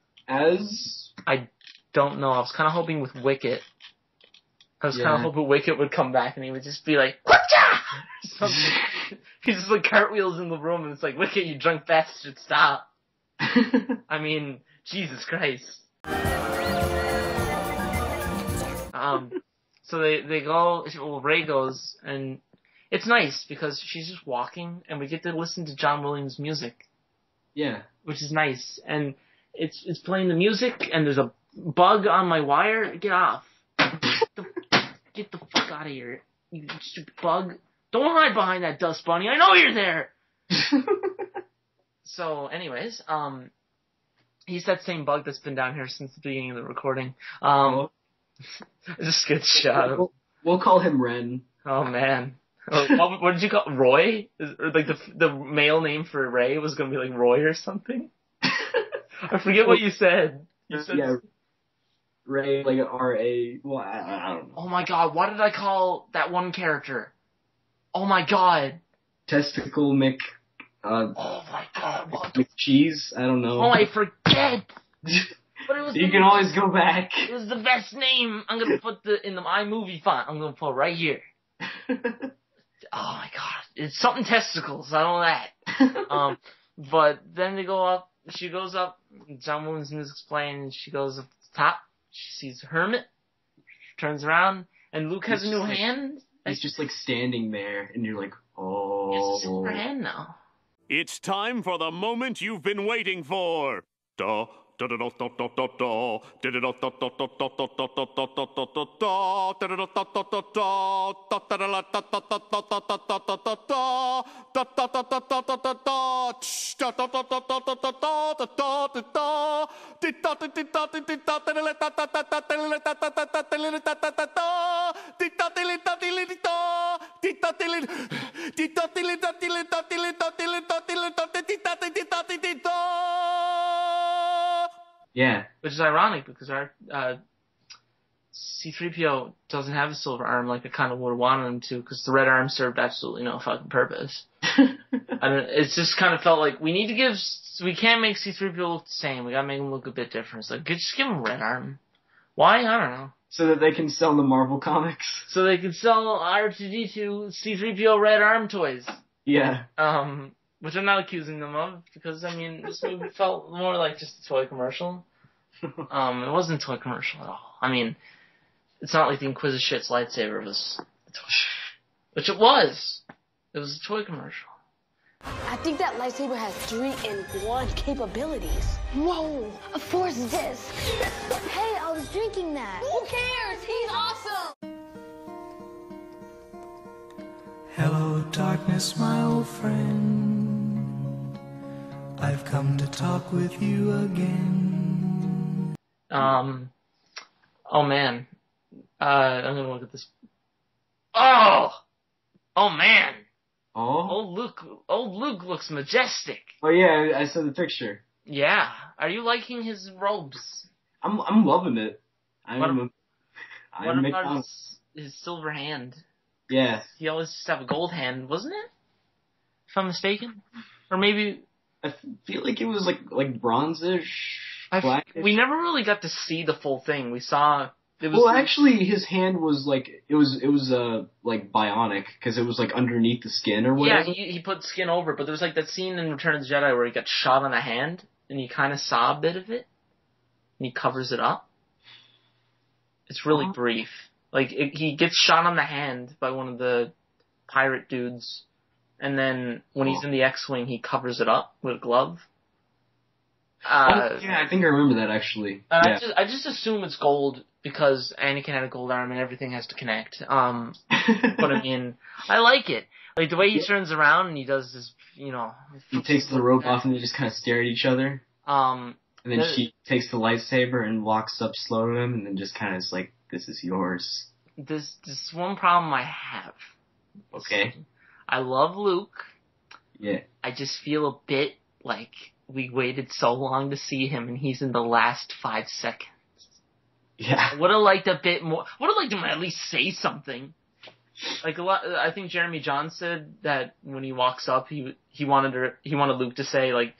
[SPEAKER 1] I don't know. I was kind of hoping with Wicket. I was kind of hoping Wicket would come back and he would just be like, "Whatcha?" He just like cartwheels in the room and it's like, "Wicket, you drunk bastard, stop." I mean, Jesus Christ. So they go, Rey goes, and it's nice because she's just walking and we get to listen to John Williams' music.
[SPEAKER 2] Yeah.
[SPEAKER 1] Which is nice. And it's playing the music and there's a bug on my wire. Get off. Get the fuck out of here. You stupid bug. Don't hide behind that dust bunny. I know you're there. So, anyways, he's that same bug that's been down here since the beginning of the recording. Just gets shot.
[SPEAKER 2] We'll call him Ren.
[SPEAKER 1] Oh man. What did you call Roy? Or like the male name for Ray was gonna be like Roy or something? I forget what you said. You said
[SPEAKER 2] Ray, like R-A. Well, I don't know.
[SPEAKER 1] Oh my god, what did I call that one character? Oh my god.
[SPEAKER 2] Testicle Mick.
[SPEAKER 1] Oh my god, what?
[SPEAKER 2] McCheese? I don't know.
[SPEAKER 1] Oh, I forget! But it was
[SPEAKER 2] you can always go back.
[SPEAKER 1] It was the best name. I'm gonna put in the iMovie font. I'm gonna put right here. Oh my god. It's something testicles, I know that. But then they go up, she goes up, John Williams' music's playing, and she goes up to the top, she sees Hermit, she turns around, and Luke has a new hand.
[SPEAKER 2] He's just like standing there, and you're like, oh.
[SPEAKER 1] He has a silver hand now.
[SPEAKER 3] It's time for the moment you've been waiting for. Da.
[SPEAKER 2] Yeah.
[SPEAKER 1] Which is ironic because our C-3PO doesn't have a silver arm like I kind of would have wanted him to, because the red arm served absolutely no fucking purpose. It's just kind of felt like we can't make C-3PO look the same. We gotta make him look a bit different. It's like, just give him a red arm. Why? I don't know.
[SPEAKER 2] So that they can sell the Marvel comics.
[SPEAKER 1] So they can sell R2-D2 C-3PO red arm toys.
[SPEAKER 2] Yeah.
[SPEAKER 1] Which I'm not accusing them of, because, I mean, this movie felt more like just a toy commercial. It wasn't a toy commercial at all. I mean, it's not like the Inquisitor shit's lightsaber was a toy. Which it was. It was a toy commercial.
[SPEAKER 4] I think that lightsaber has 3-in-1 capabilities. Whoa, a force disc. Hey, I was drinking that. Who cares? He's awesome.
[SPEAKER 5] Hello, darkness, my old friend. I've come to talk with you again.
[SPEAKER 1] Oh man. I'm gonna look at this. Oh man.
[SPEAKER 2] Oh?
[SPEAKER 1] Old Luke looks majestic.
[SPEAKER 2] Oh yeah, I saw the picture.
[SPEAKER 1] Yeah. Are you liking his robes?
[SPEAKER 2] I'm loving it.
[SPEAKER 1] What about his silver hand?
[SPEAKER 2] Yeah.
[SPEAKER 1] He always used to have a gold hand, wasn't it? If I'm mistaken. Or maybe...
[SPEAKER 2] I feel like it was like bronzish, blackish.
[SPEAKER 1] We never really got to see the full thing. We saw...
[SPEAKER 2] actually, his hand was like... It was like bionic, because it was like underneath the skin or whatever.
[SPEAKER 1] Yeah, he put skin over it, but there was like that scene in Return of the Jedi where he got shot on the hand, and you kind of saw a bit of it, and he covers it up. It's really brief. Like, he gets shot on the hand by one of the pirate dudes, and then when he's in the X-Wing, he covers it up with a glove.
[SPEAKER 2] Yeah, I think I remember that, actually. Yeah.
[SPEAKER 1] I just assume it's gold because Anakin had a gold arm and everything has to connect. But I mean, I like it. Like, the way he turns around and he does this, you know...
[SPEAKER 2] He takes the rope off and they just kind of stare at each other. And then she takes the lightsaber and walks up slow to him and then just kind of is like, this is yours.
[SPEAKER 1] This one problem I have.
[SPEAKER 2] Okay.
[SPEAKER 1] I love Luke.
[SPEAKER 2] Yeah. I
[SPEAKER 1] just feel a bit like we waited so long to see him and he's in the last 5 seconds.
[SPEAKER 2] Yeah.
[SPEAKER 1] I would have liked a bit more. Would have liked him to at least say something. Like I think Jeremy John said that when he walks up, he wanted Luke to say like,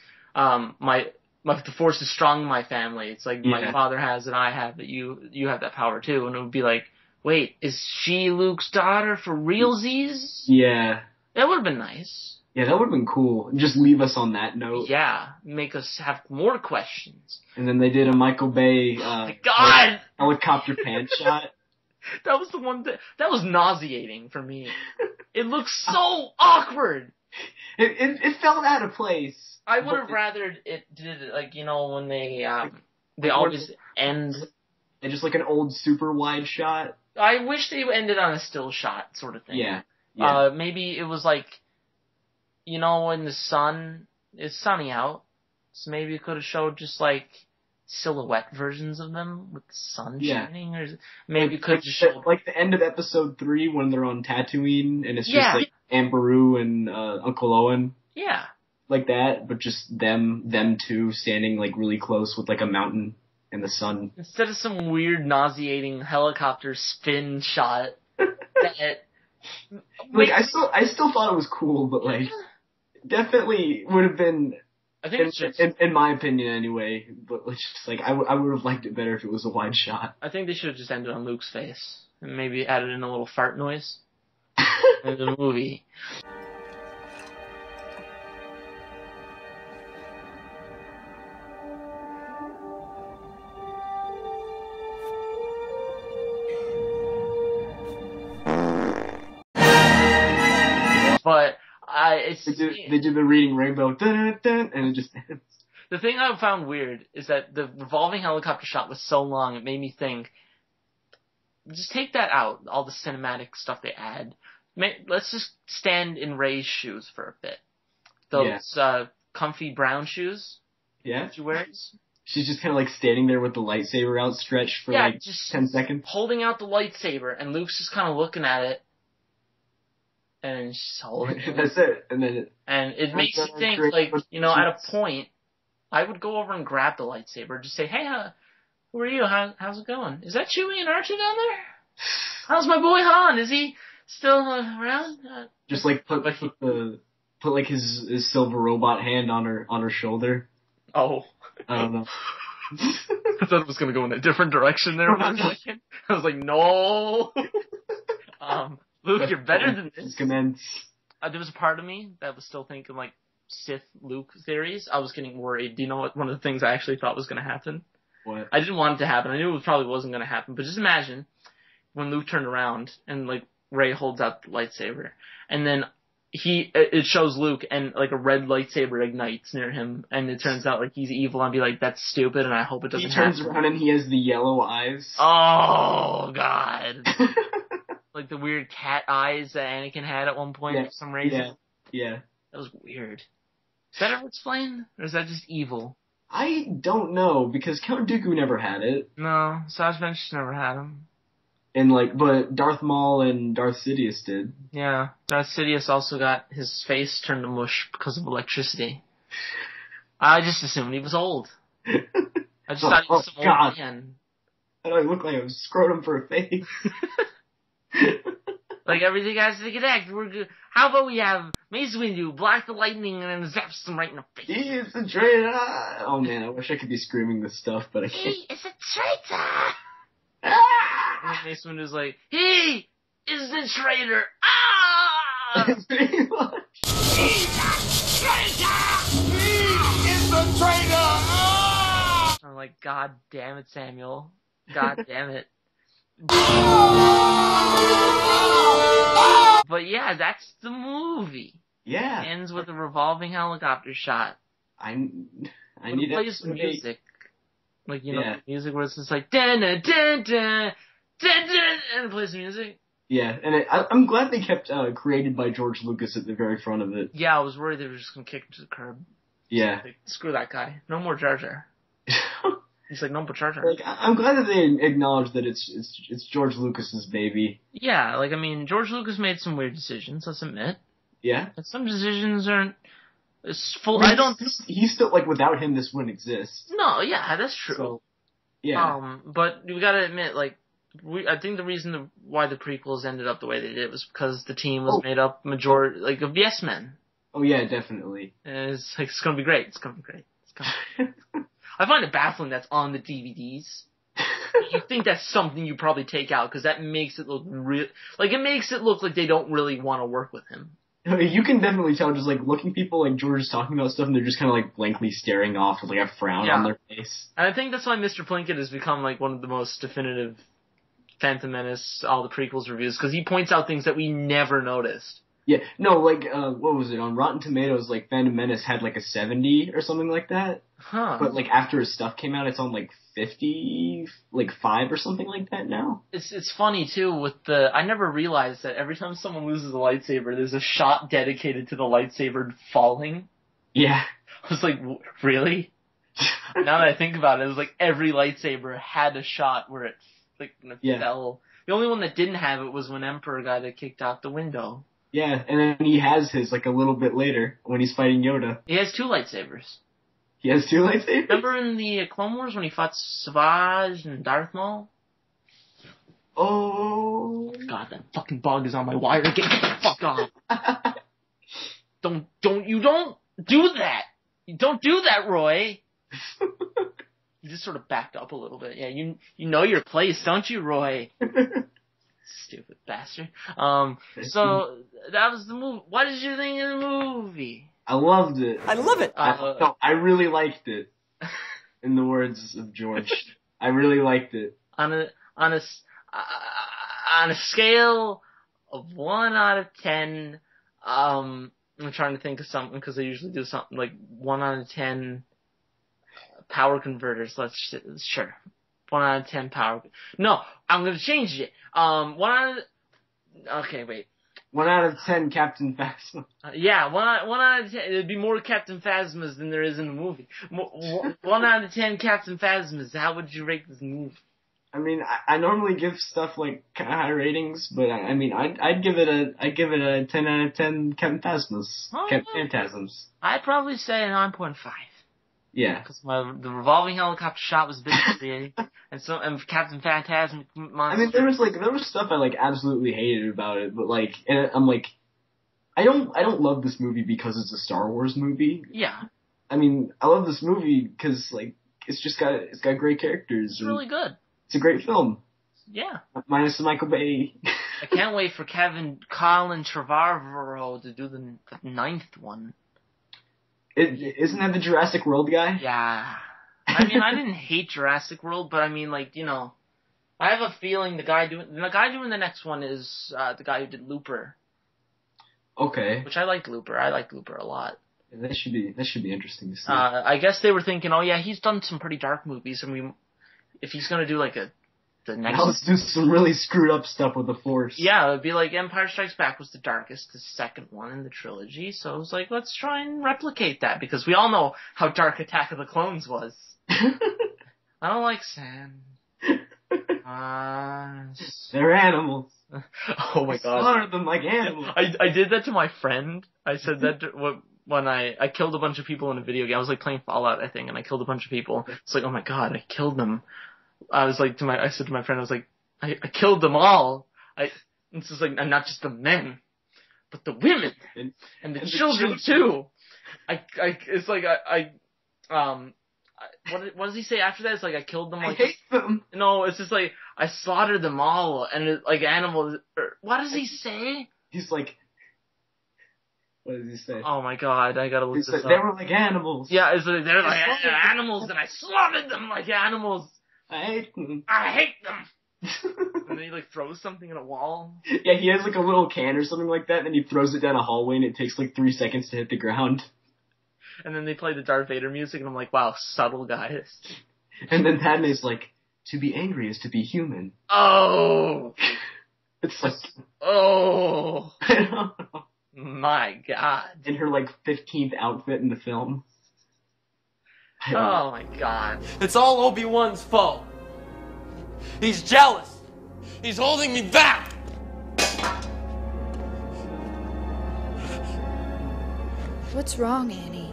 [SPEAKER 1] the Force is strong in my family. It's like my father has it, I have it. You have that power too. And it would be like, wait, is she Luke's daughter for realsies?
[SPEAKER 2] Yeah.
[SPEAKER 1] That would have been nice.
[SPEAKER 2] Yeah, that would have been cool. Just leave us on that note.
[SPEAKER 1] Yeah, make us have more questions.
[SPEAKER 2] And then they did a Michael Bay
[SPEAKER 1] God!
[SPEAKER 2] helicopter pan shot.
[SPEAKER 1] That was the one that was nauseating for me. It looked so awkward.
[SPEAKER 2] It fell out of place.
[SPEAKER 1] I would have rather it did it like, you know, when they always end.
[SPEAKER 2] And just like an old super wide shot.
[SPEAKER 1] I wish they ended on a still shot sort of thing.
[SPEAKER 2] Yeah. Yeah.
[SPEAKER 1] Maybe it was like, when the sun is sunny out, so maybe it could have showed just like silhouette versions of them with the sun shining, or maybe it could have just showed
[SPEAKER 2] like the end of episode 3 when they're on Tatooine and it's just like Amberu and Uncle Owen.
[SPEAKER 1] Yeah.
[SPEAKER 2] Like that, but just them two standing like really close with like a mountain and the sun.
[SPEAKER 1] Instead of some weird nauseating helicopter spin shot that
[SPEAKER 2] like I still thought it was cool, but like definitely would have been,
[SPEAKER 1] I think
[SPEAKER 2] in my opinion anyway, but it's just like I would have liked it better if it was a wide shot.
[SPEAKER 1] I think they should have just ended on Luke's face and maybe added in a little fart noise in the movie. But
[SPEAKER 2] they do the Reading Rainbow, dun, dun, and it just ends.
[SPEAKER 1] The thing I found weird is that the revolving helicopter shot was so long, it made me think, just take that out, all the cinematic stuff they add. Let's just stand in Rey's shoes for a bit. Those comfy brown shoes she wears.
[SPEAKER 2] She's just kind of like standing there with the lightsaber outstretched for just 10 seconds.
[SPEAKER 1] Holding out the lightsaber, and Luke's just kind of looking at it. And she's holding it.
[SPEAKER 2] That's it. And
[SPEAKER 1] it makes you think, like, at a point, I would go over and grab the lightsaber, just say, hey, who are you? How's it going? Is that Chewie and R2 down there? How's my boy Han? Is he still around?
[SPEAKER 2] Just like put like his silver robot hand on her shoulder.
[SPEAKER 1] Oh.
[SPEAKER 2] I don't know.
[SPEAKER 1] I thought it was going to go in a different direction there for a second. I was like, no. Luke, you're better than this. There was a part of me that was still thinking, like, Sith Luke theories. I was getting worried. Do you know what one of the things I actually thought was going to happen?
[SPEAKER 2] What?
[SPEAKER 1] I didn't want it to happen. I knew it probably wasn't going to happen. But just imagine when Luke turned around and, like, Rey holds out the lightsaber. And then it shows Luke and, like, a red lightsaber ignites near him. And it turns out, like, he's evil. I'd be like, that's stupid and I hope it doesn't happen.
[SPEAKER 2] He turns around and he has the yellow eyes.
[SPEAKER 1] Oh, God. Like the weird cat eyes that Anakin had at one point for some reason.
[SPEAKER 2] Yeah.
[SPEAKER 1] That was weird. Is that ever explained? Or is that just evil?
[SPEAKER 2] I don't know, because Count Dooku never had it.
[SPEAKER 1] No, Asajj Ventress never had him.
[SPEAKER 2] But Darth Maul and Darth Sidious did.
[SPEAKER 1] Yeah. Darth Sidious also got his face turned to mush because of electricity. I just assumed he was old. I just thought he was some old man.
[SPEAKER 2] How do I look like a scrotum for a face?
[SPEAKER 1] Like, everything has to connect. We're good. How about we have Mace Windu block the lightning and then zaps him right in the face?
[SPEAKER 2] He is a traitor! Oh man, I wish I could be screaming this stuff, but I can't.
[SPEAKER 1] He is a traitor! And then Mace Windu's like, he is the traitor! Ah!
[SPEAKER 2] Pretty much.
[SPEAKER 3] He's a traitor! He is the traitor! Ah!
[SPEAKER 1] I'm like, God damn it, Samuel. God damn it. But yeah, that's the movie.
[SPEAKER 2] Yeah.
[SPEAKER 1] It ends with a revolving helicopter shot.
[SPEAKER 2] I need
[SPEAKER 1] play some music. Like, music where it's just like, dun dun dun dun dun dun, and it plays music.
[SPEAKER 2] Yeah, and I'm glad they kept created by George Lucas at the very front of it.
[SPEAKER 1] Yeah, I was worried they were just gonna kick him to the curb.
[SPEAKER 2] Yeah.
[SPEAKER 1] Like, screw that guy. No more Jar Jar. He's like, no more Jar Jar.
[SPEAKER 2] Like, I'm glad that they acknowledge that it's George Lucas's baby.
[SPEAKER 1] Yeah, like, I mean, George Lucas made some weird decisions, let's admit.
[SPEAKER 2] Yeah.
[SPEAKER 1] But some decisions aren't full.
[SPEAKER 2] He's still, like, without him, this wouldn't exist.
[SPEAKER 1] No, yeah, that's true.
[SPEAKER 2] So, yeah.
[SPEAKER 1] But we gotta admit, like, I think the reason why the prequels ended up the way they did was because the team was made up majority, like, of yes men.
[SPEAKER 2] Oh yeah, definitely.
[SPEAKER 1] And it's like, it's gonna be great. It's gonna be great. It's gonna be great. I find it baffling that's on the DVDs. You think that's something you probably take out because that makes it look real. Like, it makes it look like they don't really want to work with him.
[SPEAKER 2] You can definitely tell just, like, looking people like George is talking about stuff and they're just kind of, like, blankly staring off with, like, a frown on their face.
[SPEAKER 1] And I think that's why Mr. Plinkett has become, like, one of the most definitive Phantom Menace, all the prequels reviews, because he points out things that we never noticed.
[SPEAKER 2] Yeah, no, like, what was it? On Rotten Tomatoes, like, Phantom Menace had like a 70 or something like that.
[SPEAKER 1] Huh.
[SPEAKER 2] But like after his stuff came out, it's on like 50, like 5 or something like that now.
[SPEAKER 1] It's funny too with I never realized that every time someone loses a lightsaber, there's a shot dedicated to the lightsaber falling.
[SPEAKER 2] Yeah.
[SPEAKER 1] I was like, really? Now that I think about it, it was like every lightsaber had a shot where it like fell. The only one that didn't have it was when Emperor got it kicked out the window.
[SPEAKER 2] Yeah, and then he has his like a little bit later when he's fighting Yoda.
[SPEAKER 1] He has 2 lightsabers.
[SPEAKER 2] He has 2 lightsabers?
[SPEAKER 1] Remember in the Clone Wars when he fought Savage and Darth Maul?
[SPEAKER 2] Oh.
[SPEAKER 1] God, that fucking bug is on my wire. Get the fuck off. Don't do that. You don't do that, Roy. You just sort of backed up a little bit. Yeah, you know your place, don't you, Roy? Stupid bastard. So that was the movie. What did you think of the movie?
[SPEAKER 2] I loved it.
[SPEAKER 6] I love it.
[SPEAKER 2] I really liked it. In the words of George, I really liked it.
[SPEAKER 1] On a scale of 1 out of 10, I'm trying to think of something because I usually do something like 1 out of 10 power converters. Sure. 1 out of 10 power. No, I'm gonna change it. 1 out of. Okay, wait.
[SPEAKER 2] 1 out of 10 Captain Phasma.
[SPEAKER 1] Yeah, 1 out of 10. It'd be more Captain Phasmas than there is in the movie. 1 out of 10 Captain Phasmas. How would you rate this movie?
[SPEAKER 2] I mean, I normally give stuff like kind of high ratings, but I mean, I'd give it a 10 out of 10 Captain Phasmas. Captain Phantasms.
[SPEAKER 1] I'd probably say a 9.5.
[SPEAKER 2] Yeah.
[SPEAKER 1] Because the revolving helicopter shot was a bit creative, and Captain Phantasm monster.
[SPEAKER 2] I mean, there was stuff I like absolutely hated about it, but like, and I'm like, I don't love this movie because it's a Star Wars movie.
[SPEAKER 1] Yeah.
[SPEAKER 2] I mean, I love this movie because like it's got great characters.
[SPEAKER 1] It's really good.
[SPEAKER 2] It's a great film.
[SPEAKER 1] Yeah.
[SPEAKER 2] Minus the Michael Bay.
[SPEAKER 1] I can't wait for Colin Trevorrow to do the 9th one.
[SPEAKER 2] Isn't that the Jurassic World guy?
[SPEAKER 1] Yeah. I mean, I didn't hate Jurassic World, but I mean, like, you know, I have a feeling the guy doing the next one is the guy who did Looper.
[SPEAKER 2] Okay.
[SPEAKER 1] Which I liked Looper. I liked Looper a lot.
[SPEAKER 2] That should be interesting to see.
[SPEAKER 1] I guess they were thinking, oh yeah, he's done some pretty dark movies, and if he's gonna do like the next.
[SPEAKER 2] Now let's do some really screwed up stuff with the Force.
[SPEAKER 1] Yeah, it'd be like Empire Strikes Back was the darkest, the second one in the trilogy. So I was like, let's try and replicate that because we all know how dark Attack of the Clones was. I don't like sand.
[SPEAKER 2] They're animals.
[SPEAKER 1] Oh my god!
[SPEAKER 2] Slaughter them like animals.
[SPEAKER 1] I did that to my friend. I said that when I killed a bunch of people in a video game. I was like playing Fallout, I think, and I killed a bunch of people. It's like, oh my god, I killed them. I said to my friend, I was like, I killed them all. It's just like, and not just the men, but the women and the children too. It's like what does he say after that? It's like I killed them. Like,
[SPEAKER 2] I hate them.
[SPEAKER 1] No, it's just like I slaughtered them all, and like animals. What does he say?
[SPEAKER 2] He's like, what does he say?
[SPEAKER 1] Oh my god, I gotta look this up.
[SPEAKER 2] They were like animals.
[SPEAKER 1] Yeah, it's like they're like animals, and I slaughtered them like animals.
[SPEAKER 2] I hate them.
[SPEAKER 1] I hate them. And then he like throws something in a wall.
[SPEAKER 2] Yeah, he has like a little can or something like that, and then he throws it down a hallway, and it takes like 3 seconds to hit the ground.
[SPEAKER 1] And then they play the Darth Vader music, and I'm like, wow, subtle guys.
[SPEAKER 2] And then Padme's like, to be angry is to be human.
[SPEAKER 1] Oh!
[SPEAKER 2] It's like...
[SPEAKER 1] Oh!
[SPEAKER 2] I don't know.
[SPEAKER 1] My god.
[SPEAKER 2] In her like 15th outfit in the film.
[SPEAKER 1] Oh my god.
[SPEAKER 6] It's all Obi-Wan's fault. He's jealous. He's holding me back.
[SPEAKER 7] What's wrong, Annie?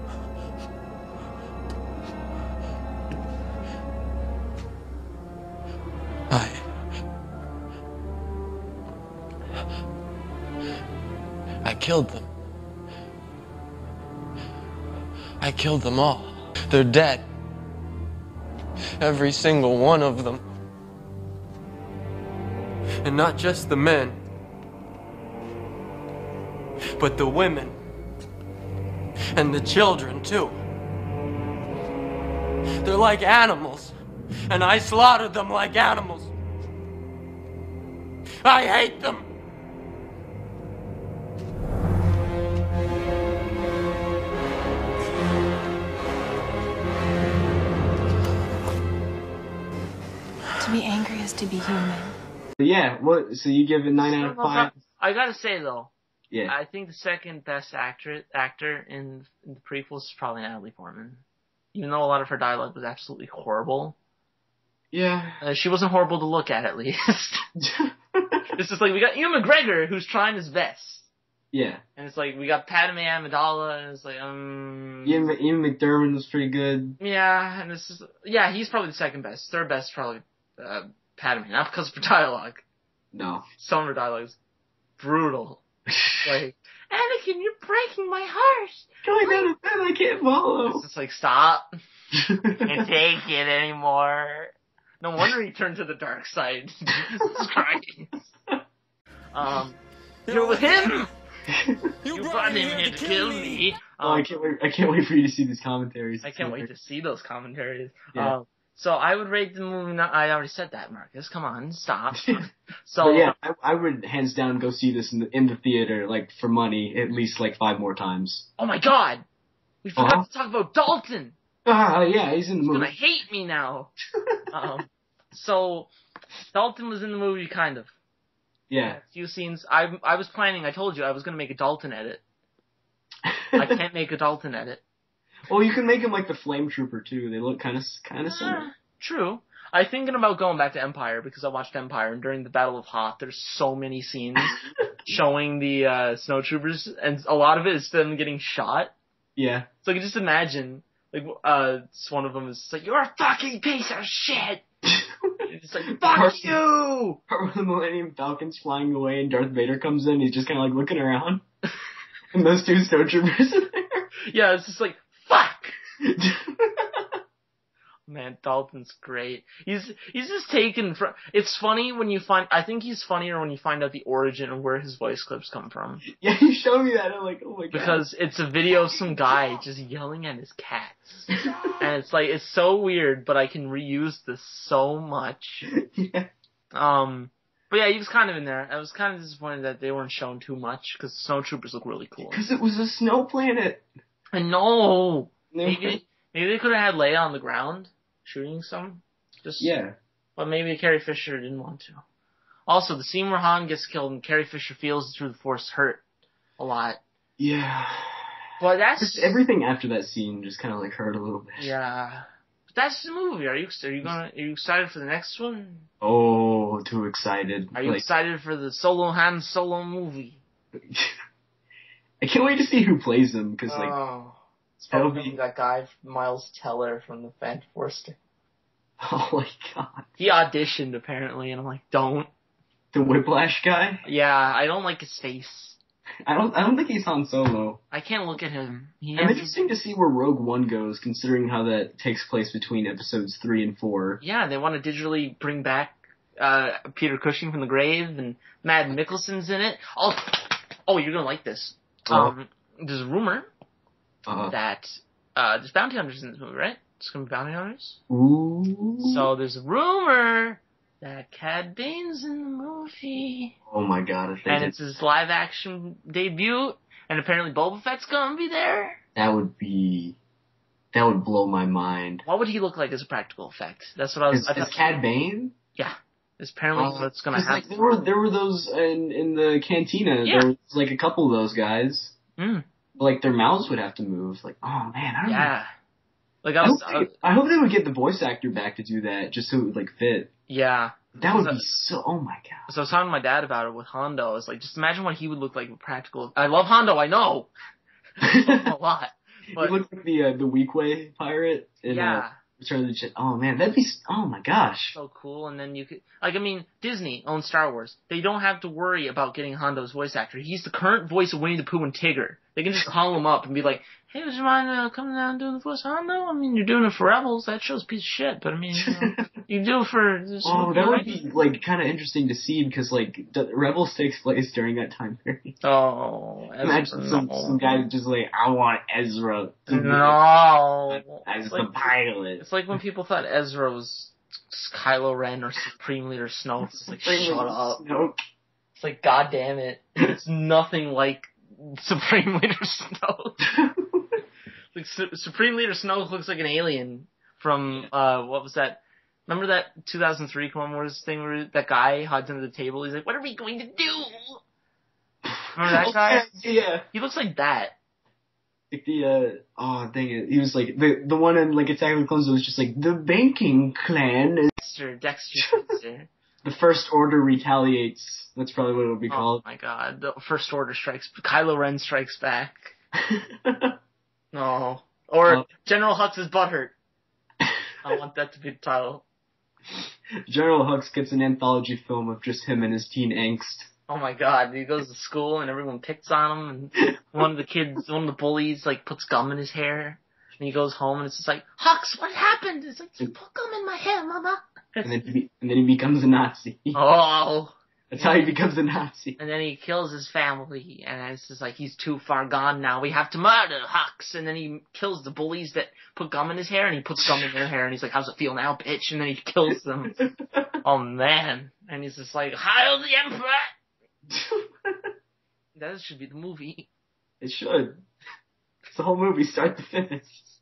[SPEAKER 6] I killed them. I killed them all. They're dead. Every single one of them. And not just the men, but the women. And the children, too. They're like animals, and I slaughtered them like animals. I hate them.
[SPEAKER 7] to be human.
[SPEAKER 2] But yeah, so you give it 9 out of 5?
[SPEAKER 1] I gotta say though,
[SPEAKER 2] Yeah.
[SPEAKER 1] I think the second best actor in the prequels is probably Natalie Portman. Even though a lot of her dialogue was absolutely horrible.
[SPEAKER 2] Yeah.
[SPEAKER 1] She wasn't horrible to look at least. It's just like, we got Ewan McGregor, who's trying his best.
[SPEAKER 2] Yeah.
[SPEAKER 1] And it's like, we got Padme Amidala, and it's like,
[SPEAKER 2] Ian McDermott was pretty good.
[SPEAKER 1] Yeah, and it's just, yeah, he's probably the second best. Third best is probably Padme, not because of her dialogue.
[SPEAKER 2] No.
[SPEAKER 1] Some of her dialogue is brutal. Like, Anakin, you're breaking my heart!
[SPEAKER 2] Going down to bed, I can't follow.
[SPEAKER 1] It's just like, stop. Can't take it anymore. No wonder he turned to the dark side. Jesus Christ. You're with him! You brought him here to kill me.
[SPEAKER 2] I can't wait for you to see these commentaries.
[SPEAKER 1] I can't wait to see those commentaries.
[SPEAKER 2] Yeah.
[SPEAKER 1] So I would rate the movie. I already said that, Marcus. Come on, stop. So
[SPEAKER 2] but yeah, I would hands down go see this in the theater, like for money, at least like 5 more times.
[SPEAKER 1] Oh my God, we forgot to talk about Dalton.
[SPEAKER 2] Yeah, he's in the movie.
[SPEAKER 1] He's gonna hate me now. So Dalton was in the movie, kind of.
[SPEAKER 2] Yeah.
[SPEAKER 1] A few scenes. I was planning. I told you I was gonna make a Dalton edit. I can't make a Dalton edit.
[SPEAKER 2] Well, you can make him like the Flame Trooper too. They look kind of similar.
[SPEAKER 1] True. I'm thinking about going back to Empire because I watched Empire, and during the Battle of Hoth, there's so many scenes showing the snowtroopers, and a lot of it is them getting shot.
[SPEAKER 2] Yeah.
[SPEAKER 1] So I can just imagine, like, one of them is like, "You're a fucking piece of shit." It's like, "Fuck you!"
[SPEAKER 2] Or when the Millennium Falcon's flying away and Darth Vader comes in, he's just kind of like looking around, and those 2 snowtroopers are there.
[SPEAKER 1] Yeah, it's just like, fuck. Man, Dalton's great. He's just taken from. It's funny when you find. I think he's funnier when you find out the origin of where his voice clips come from.
[SPEAKER 2] Yeah, you showed me that. I'm like, oh my God.
[SPEAKER 1] Because it's a video of some guy just yelling at his cats, and it's like, it's so weird, but I can reuse this so much.
[SPEAKER 2] Yeah.
[SPEAKER 1] But yeah, he was kind of in there. I was kind of disappointed that they weren't shown too much because snowtroopers look really cool.
[SPEAKER 2] Because it was a snow planet.
[SPEAKER 1] I know. Maybe they could have had Leia on the ground shooting some.
[SPEAKER 2] Yeah.
[SPEAKER 1] But maybe Carrie Fisher didn't want to. Also, the scene where Han gets killed and Carrie Fisher feels through the Force hurt a lot.
[SPEAKER 2] Yeah.
[SPEAKER 1] But that's
[SPEAKER 2] just everything after that scene just kind of like hurt a little bit.
[SPEAKER 1] Yeah. But that's the movie. Are you excited for the next one?
[SPEAKER 2] Oh, too excited.
[SPEAKER 1] Are you excited for the Han Solo movie?
[SPEAKER 2] I can't wait to see who plays him because
[SPEAKER 1] it's probably that guy Miles Teller from the Phantom Force.
[SPEAKER 2] Oh my God.
[SPEAKER 1] He auditioned apparently, and I'm like, don't.
[SPEAKER 2] The Whiplash guy?
[SPEAKER 1] Yeah, I don't like his face.
[SPEAKER 2] I don't think he's Han Solo.
[SPEAKER 1] I can't look at him.
[SPEAKER 2] I'm interested to see where Rogue One goes, considering how that takes place between episodes 3 and 4.
[SPEAKER 1] Yeah, they want to digitally bring back Peter Cushing from the grave, and Matt Mikkelsen's in it. Oh, you're gonna like this. There's a rumor that there's bounty hunters in this movie, right? It's gonna be bounty hunters.
[SPEAKER 2] Ooh.
[SPEAKER 1] So there's a rumor that Cad Bane's in the movie.
[SPEAKER 2] Oh my God!
[SPEAKER 1] And it's his live action debut, and apparently Boba Fett's gonna be there.
[SPEAKER 2] That would blow my mind.
[SPEAKER 1] What would he look like as a practical effect? That's what I was.
[SPEAKER 2] Is Cad Bane?
[SPEAKER 1] Yeah. It's apparently what's gonna happen.
[SPEAKER 2] Like, there were those in the cantina. Yeah. There was like a couple of those guys. Like their mouths would have to move. Like, oh man, I don't know.
[SPEAKER 1] Yeah. Like
[SPEAKER 2] I hope they would get the voice actor back to do that, just so it would like fit.
[SPEAKER 1] Yeah.
[SPEAKER 2] That would be so. Oh my God.
[SPEAKER 1] So I was talking to my dad about it with Hondo. I was like, just imagine what he would look like with practical. I love Hondo. I know. A lot. But
[SPEAKER 2] he looks like the Weequay pirate.
[SPEAKER 1] Yeah.
[SPEAKER 2] Return of the Jedi. Oh man, that'd be. Oh my gosh.
[SPEAKER 1] So cool. And then you could, Disney owns Star Wars. They don't have to worry about getting Hondo's voice actor. He's the current voice of Winnie the Pooh and Tigger. They can just call him up and be like, hey, would you mind coming down and doing the voice of Hondo? I mean, you're doing it for Rebels. That show's a piece of shit. But I mean, you do it for.
[SPEAKER 2] That would be like kind of interesting to see because like Rebels takes place during that time period.
[SPEAKER 1] Oh,
[SPEAKER 2] imagine some guy just like, I want Ezra.
[SPEAKER 1] No,
[SPEAKER 2] as the pilot.
[SPEAKER 1] It's like when people thought Ezra was Kylo Ren or Supreme Leader Snoke. It's like, shut up.
[SPEAKER 2] Snoke.
[SPEAKER 1] It's like, God damn it. It's nothing like Supreme Leader Snoke. Like Supreme Leader Snoke looks like an alien from what was that Remember that 2003 Clone Wars thing where that guy hides under the table? He's like, what are we going to do? Remember that guy?
[SPEAKER 2] Yeah.
[SPEAKER 1] He looks like that.
[SPEAKER 2] Like oh dang it. He was like, the one in like Attack of the Clones was just like, the banking clan is...
[SPEAKER 1] Dexter.
[SPEAKER 2] The First Order retaliates. That's probably what it would be called.
[SPEAKER 1] Oh my god. The First Order strikes... Kylo Ren strikes back. No. Or General Hux is butthurt. I want that to be the title.
[SPEAKER 2] General Hux gets an anthology film of just him and his teen angst.
[SPEAKER 1] Oh my god, he goes to school and everyone picks on him, and one of the bullies, like, puts gum in his hair, and he goes home and it's just like, Hux, what happened? It's like, you put gum in my hair, mama.
[SPEAKER 2] And then he becomes a Nazi.
[SPEAKER 1] Oh.
[SPEAKER 2] That's how he becomes a Nazi.
[SPEAKER 1] And then he kills his family, and it's just like, he's too far gone now, we have to murder Hux, and then he kills the bullies that put gum in his hair, and he puts gum in their hair, and he's like, how's it feel now, bitch? And then he kills them. Oh man. And he's just like, Hail the Emperor! That should be the movie.
[SPEAKER 2] It should. It's the whole movie, start to finish.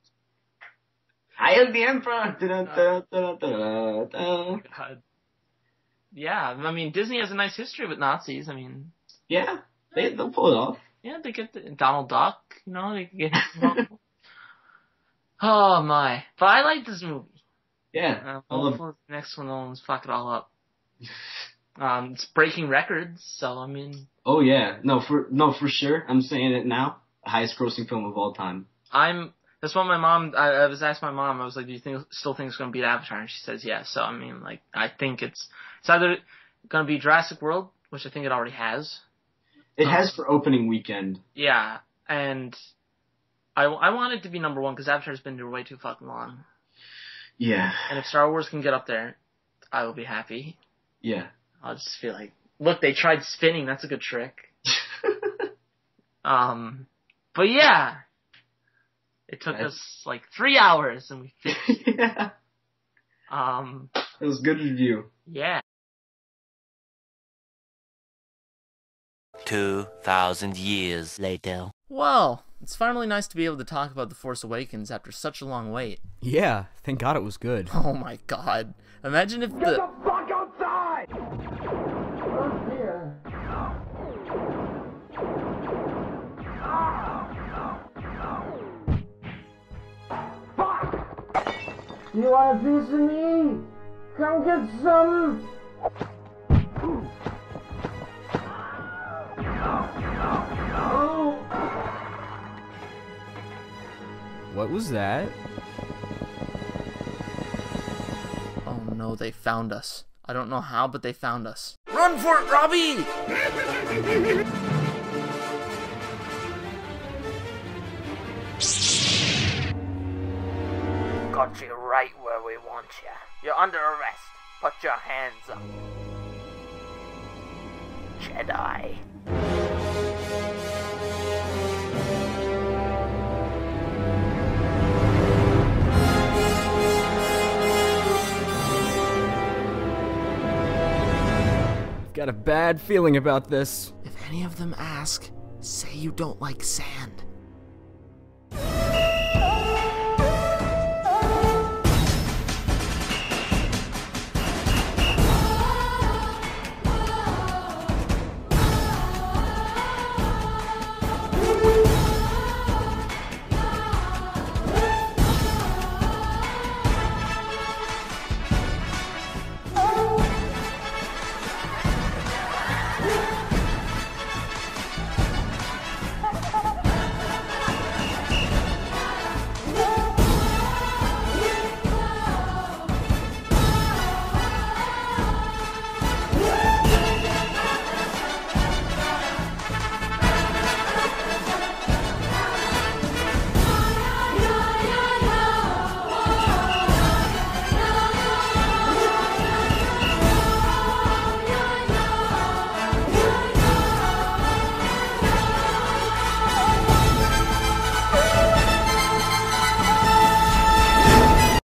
[SPEAKER 2] Hail the Emperor!
[SPEAKER 1] God. Yeah, I mean, Disney has a nice history with Nazis. I mean...
[SPEAKER 2] Yeah, they'll pull it off.
[SPEAKER 1] Yeah, they get Donald Duck, you know, they get... Oh my. But I like this movie.
[SPEAKER 2] Yeah.
[SPEAKER 1] Hopefully the next one won't fuck it all up. It's breaking records, so I mean...
[SPEAKER 2] Oh yeah. No, for sure. I'm saying it now. Highest grossing film of all time.
[SPEAKER 1] That's what my mom, I was asking my mom, I was like, do you still think it's going to beat Avatar? And she says yes. So, I mean, like, I think it's either going to be Jurassic World, which I think it already has.
[SPEAKER 2] It has for opening weekend.
[SPEAKER 1] Yeah, and I want it to be number one because Avatar's been there way too fucking long.
[SPEAKER 2] Yeah.
[SPEAKER 1] And if Star Wars can get up there, I will be happy.
[SPEAKER 2] Yeah.
[SPEAKER 1] I'll just feel like, look, they tried spinning, that's a good trick. But yeah. It took us like 3 hours and we finished.
[SPEAKER 2] Yeah. It was a good review.
[SPEAKER 1] Yeah.
[SPEAKER 8] 2,000 years later.
[SPEAKER 1] Well, it's finally nice to be able to talk about The Force Awakens after such a long wait.
[SPEAKER 9] Yeah, thank God it was good.
[SPEAKER 1] Oh my god. Imagine if Get the fuck outside! Oh dear. You want a piece of me? Come get some!
[SPEAKER 9] What was that?
[SPEAKER 1] Oh no, they found us. I don't know how, but they found us. Run for it, Robbie! Got you right where we want you. You're under arrest. Put your hands up. Jedi.
[SPEAKER 9] Got a bad feeling about this.
[SPEAKER 1] If any of them ask, say you don't like sand.